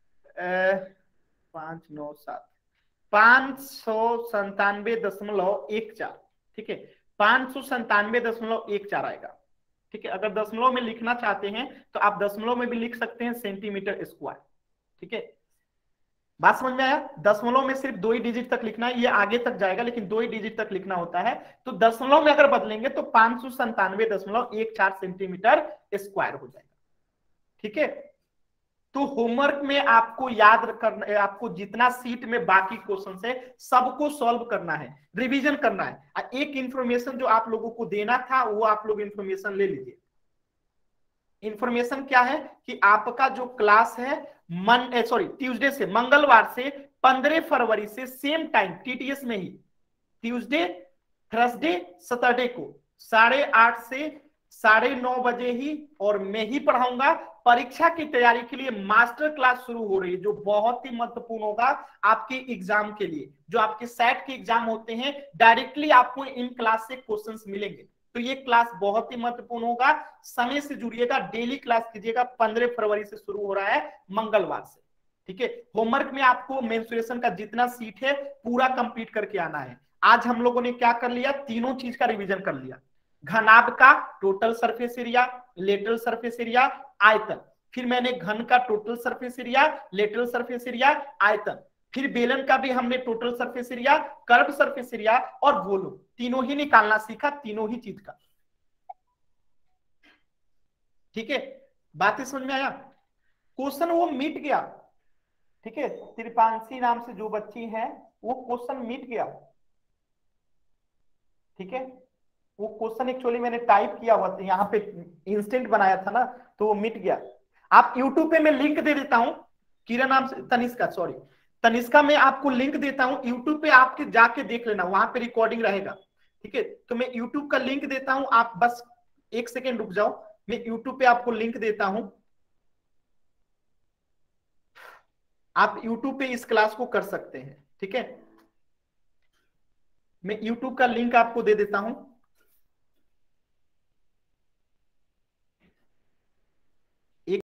पांच नौ सात पांच सौ संतानवे दशमलव एक चार, ठीक है, पांच सौ संतानवे दशमलव एक चार आएगा, ठीक है। अगर दशमलव में लिखना चाहते हैं तो आप दशमलव में भी लिख सकते हैं सेंटीमीटर स्क्वायर, ठीक है। बात समझ में आया? दशमलव में सिर्फ दो ही डिजिट तक लिखना है, ये आगे तक जाएगा लेकिन दो ही डिजिट तक लिखना होता है। तो दशमलव में अगर बदलेंगे तो पांच सौ संतानवे दशमलव एक चार सेंटीमीटर स्क्वायर हो जाएगा, ठीक है। तो होमवर्क में आपको याद करना, आपको जितना सीट में बाकी क्वेश्चन है सबको सॉल्व करना है, रिवीजन करना है। एक इंफॉर्मेशन जो आप लोगों को देना था वो आप लोग इंफॉर्मेशन ले लीजिए। इंफॉर्मेशन क्या है कि आपका जो क्लास है मन सॉरी ट्यूसडे से, मंगलवार से पंद्रह फरवरी से सेम टाइम टीटीएस में ही, ट्यूसडे थर्सडे सैटरडे को साढ़े आठ से साढ़े नौ बजे ही और मैं ही पढ़ाऊंगा। परीक्षा की तैयारी के लिए मास्टर क्लास शुरू हो रही है जो बहुत ही महत्वपूर्ण होगा आपके एग्जाम के लिए। जो आपके सेट के एग्जाम होते हैं डायरेक्टली आपको इन क्लास से क्वेश्चंस मिलेंगे, तो ये क्लास बहुत ही महत्वपूर्ण होगा। समय से जुड़िएगा, डेली क्लास कीजिएगा। पंद्रह फरवरी से शुरू हो रहा है मंगलवार से, ठीक है। होमवर्क में आपको मेंसुरेशन का जितना सीट है पूरा कंप्लीट करके आना है। आज हम लोगों ने क्या कर लिया, तीनों चीज का रिवीजन कर लिया। घनाभ का total surface area, lateral surface area, आयतन। फिर मैंने घन का total surface area, lateral surface area, आयतन। फिर बेलन का भी हमने total surface area, curve surface area और वॉल्यूम तीनों ही निकालना सीखा, तीनों ही चीज का, ठीक है। बातें समझ में आया? क्वेश्चन वो मिट गया, ठीक है। त्रिपांशी नाम से जो बच्ची है वो क्वेश्चन मिट गया, ठीक है। वो क्वेश्चन एक्चुअली मैंने टाइप किया हुआ था यहाँ पे, इंस्टेंट बनाया था ना, तो वो मिट गया। आप यूट्यूब पे मैं लिंक दे देता हूं, किरण नाम से, तनिष्का सॉरी तनिष्का, मैं आपको लिंक देता हूं यूट्यूब पे, आपके जाके देख लेना, वहां पे रिकॉर्डिंग रहेगा, ठीक है। तो मैं यूट्यूब का लिंक देता हूं, आप बस एक सेकेंड रुक जाओ, मैं यूट्यूब पे आपको लिंक देता हूं, आप यूट्यूब पे इस क्लास को कर सकते हैं, ठीक है। मैं यूट्यूब का लिंक आपको दे देता हूं।